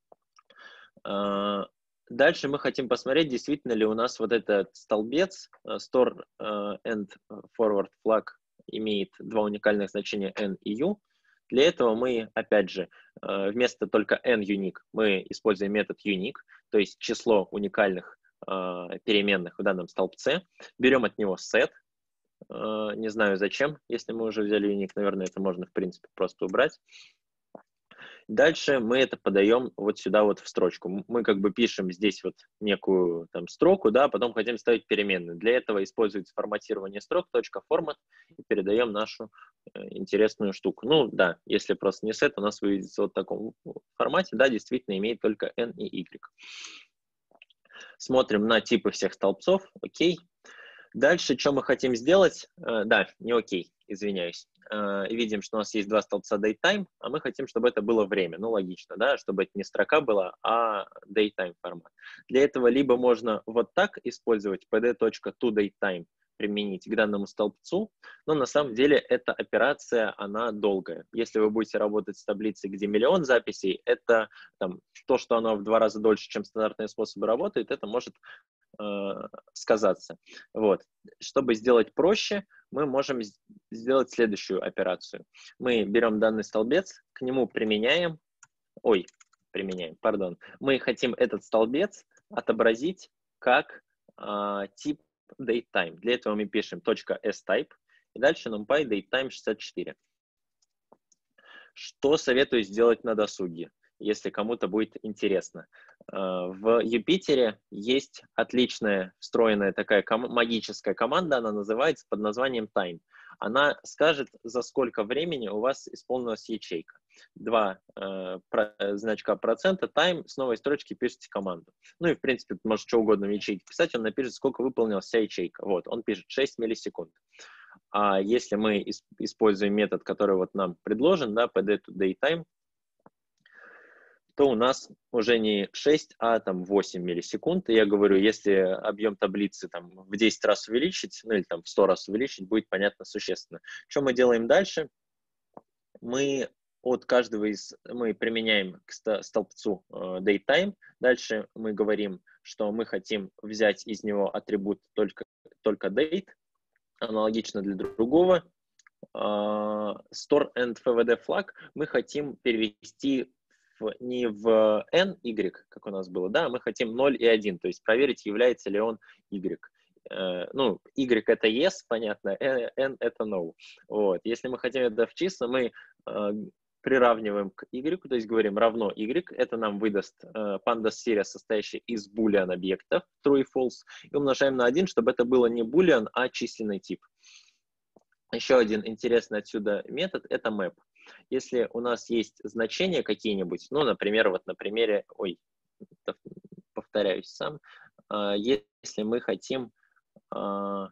Дальше мы хотим посмотреть, действительно ли у нас вот этот столбец store and forward flag имеет два уникальных значения n и u. Для этого мы, опять же, вместо только nUnique мы используем метод unique, то есть число уникальных переменных в данном столбце. Берем от него set. Не знаю зачем, если мы уже взяли unique, наверное, это можно, в принципе, просто убрать. Дальше мы это подаем вот сюда вот в строчку. Мы как бы пишем здесь вот некую там строку, да, потом хотим ставить переменную. Для этого используется форматирование строк, .format, и передаем нашу интересную штуку. Ну да, если просто не set, у нас выведет вот в таком формате, да, действительно имеет только n и y. Смотрим на типы всех столбцов, окей. Дальше, что мы хотим сделать? Да, не окей, извиняюсь. Видим, что у нас есть два столбца datetime, а мы хотим, чтобы это было время. Ну, логично, да, чтобы это не строка была, а datetime формат. Для этого либо можно вот так использовать pd.toDatetime, применить к данному столбцу, но на самом деле эта операция, она долгая. Если вы будете работать с таблицей, где миллион записей, это там, то, что оно в 2 раза дольше, чем стандартные способы работает, это может сказаться. Вот. Чтобы сделать проще, мы можем сделать следующую операцию. Мы берем данный столбец, к нему мы хотим этот столбец отобразить как тип datetime. Для этого мы пишем .sType и дальше numpy datetime 64. Что советую сделать на досуге, если кому-то будет интересно? В Юпитере есть отличная встроенная такая магическая команда, она называется под названием time. Она скажет, за сколько времени у вас исполнилась ячейка. Два значка процента, time, с новой строчки пишете команду. Ну и в принципе, может что угодно в ячейке писать, он напишет, сколько выполнилась вся ячейка. Вот, он пишет 6 миллисекунд. А если мы используем метод, который вот нам предложен, да, pd.toDatetime, то у нас уже не 6, а там 8 миллисекунд. И я говорю, если объем таблицы там в 10 раз увеличить, ну или там в 100 раз увеличить, будет понятно существенно. Что мы делаем дальше? Мы от каждого мы применяем к столбцу datetime. Дальше мы говорим, что мы хотим взять из него атрибут только date. Аналогично для другого. Store and FWD flag мы хотим перевести не в n, y, как у нас было, да, мы хотим 0 и 1, то есть проверить, является ли он y. Ну, y это yes, понятно, n это no. Вот. Если мы хотим это в числа, мы приравниваем к y, то есть говорим равно y, это нам выдаст pandas серия, состоящая из boolean объектов, true и false, и умножаем на 1, чтобы это было не boolean, а численный тип. Еще один интересный отсюда метод – это map. Если у нас есть значения какие-нибудь, ну, например, вот на примере, повторяюсь сам, если мы хотим, у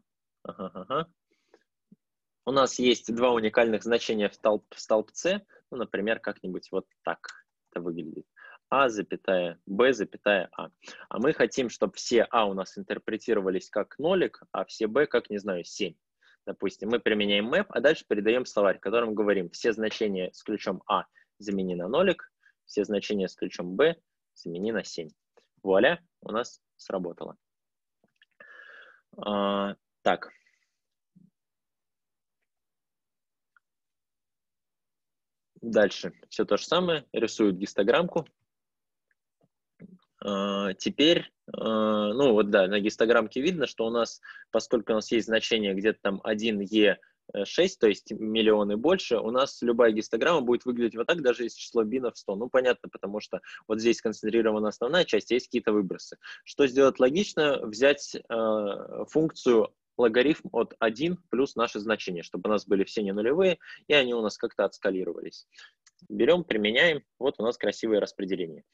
нас есть два уникальных значения в столбце, ну, например, как-нибудь вот так это выглядит. А, запятая, Б, запятая, А. А мы хотим, чтобы все А у нас интерпретировались как нолик, а все Б как, не знаю, 7. Допустим, мы применяем map, а дальше передаем словарь, в котором говорим, все значения с ключом А замени на нолик, все значения с ключом Б замени на 7. Вуаля, у нас сработало. Так. Дальше все то же самое. Рисуют гистограммку. Теперь, ну вот да, на гистограммке видно, что у нас, поскольку у нас есть значение где-то там 1Е6, то есть миллионы больше, у нас любая гистограмма будет выглядеть вот так, даже если число бинов 100. Ну, понятно, потому что вот здесь сконцентрирована основная часть, есть какие-то выбросы. Что сделать логично? Взять функцию логарифм от 1 плюс наше значение, чтобы у нас были все не нулевые, и они у нас как-то отскалировались. Берем, применяем, вот у нас красивое распределение.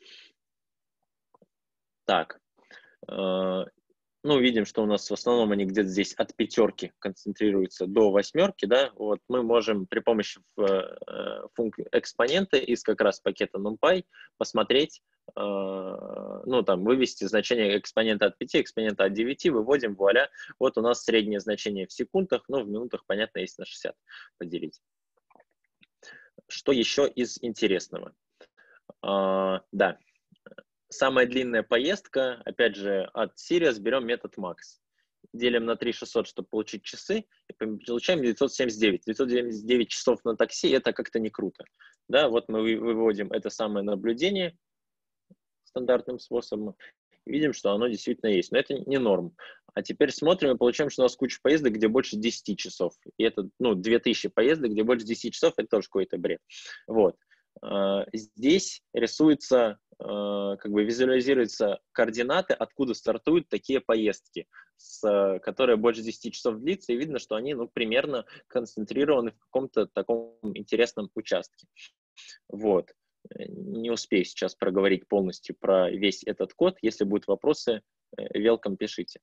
Так, ну, видим, что у нас в основном они где-то здесь от 5 концентрируются до 8, да, вот мы можем при помощи экспонента из как раз пакета NumPy посмотреть, ну, там, вывести значение экспонента от 5, экспонента от 9, выводим, вуаля, вот у нас среднее значение в секундах, ну, в минутах, понятно, если на 60 поделить. Что еще из интересного? Да. Самая длинная поездка, опять же, от Sirius берем метод max. Делим на 3600, чтобы получить часы, и получаем 979. 979 часов на такси, это как-то не круто. Да, вот мы выводим это самое наблюдение стандартным способом, и видим, что оно действительно есть. Но это не норм. А теперь смотрим и получаем, что у нас куча поездок, где больше 10 часов. И это, ну, 2000 поездок, где больше 10 часов, это тоже какой-то бред. Вот. Здесь рисуется, как бы визуализируются координаты, откуда стартуют такие поездки, которые больше 10 часов длится, и видно, что они, ну, примерно концентрированы в каком-то таком интересном участке. Вот. Не успею сейчас проговорить полностью про весь этот код. Если будут вопросы, welcome, пишите.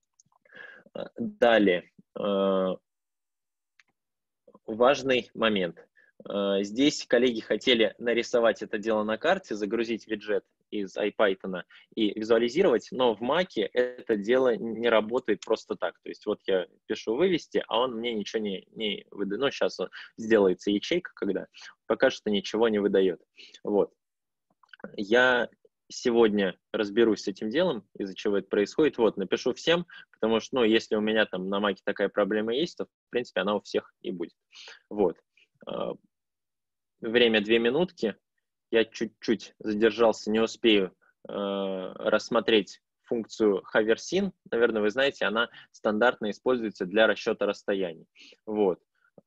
Далее. Важный момент. Здесь коллеги хотели нарисовать это дело на карте, загрузить виджет из IPython и визуализировать, но в Mac это дело не работает просто так. То есть вот я пишу вывести, а он мне ничего не выдает. Ну, сейчас он сделается ячейка, когда пока что ничего не выдает. Вот. Я сегодня разберусь с этим делом, из-за чего это происходит. Вот, напишу всем, потому что, ну, если у меня там на Mac такая проблема есть, то, в принципе, она у всех и будет. Вот. Время 2 минутки. Я чуть-чуть задержался, не успею рассмотреть функцию hover_syn. Наверное, вы знаете, она стандартно используется для расчета расстояний. Вот.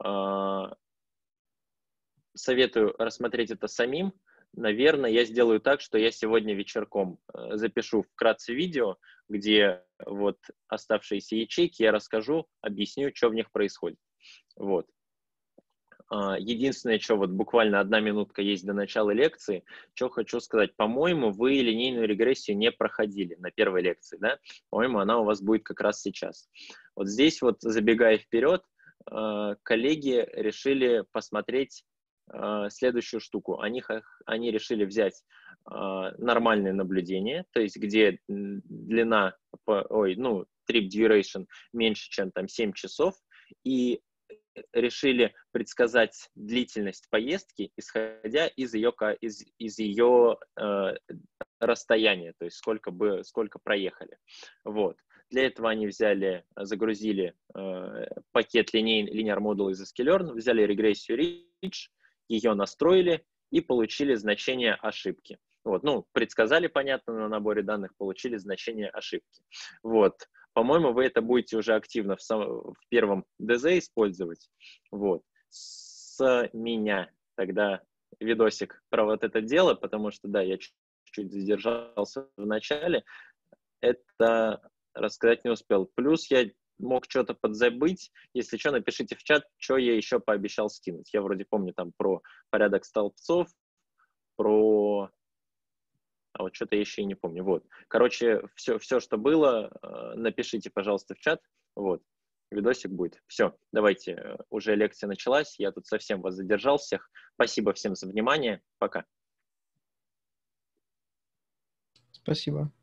Советую рассмотреть это самим. Наверное, я сделаю так, что я сегодня вечерком запишу вкратце видео, где вот оставшиеся ячейки я расскажу, объясню, что в них происходит. Вот. Единственное, что вот буквально 1 минутка есть до начала лекции, что хочу сказать. По-моему, вы линейную регрессию не проходили на первой лекции, да? По-моему, она у вас будет как раз сейчас. Вот здесь вот, забегая вперед, коллеги решили посмотреть следующую штуку. Они решили взять нормальное наблюдение, то есть где длина, trip duration меньше, чем там 7 часов, и решили предсказать длительность поездки, исходя из ее расстояния, то есть сколько проехали. Вот. Для этого они загрузили пакет linear model из sklearn, взяли регрессию Rich, ее настроили и получили значение ошибки. Вот. Ну, предсказали, понятно, на наборе данных, получили значение ошибки. Вот. По-моему, вы это будете уже активно в первом ДЗ использовать. Вот. С меня тогда видосик про вот это дело, потому что, да, я чуть-чуть задержался в начале. Это рассказать не успел. Плюс я мог что-то подзабыть. Если что, напишите в чат, что я еще пообещал скинуть. Я вроде помню там про порядок столбцов, про... А вот что-то я еще и не помню. Вот. Короче, все, что было, напишите, пожалуйста, в чат. Вот. Видосик будет. Все, давайте. Уже лекция началась. Я тут совсем вас задержал всех. Спасибо всем за внимание. Пока. Спасибо.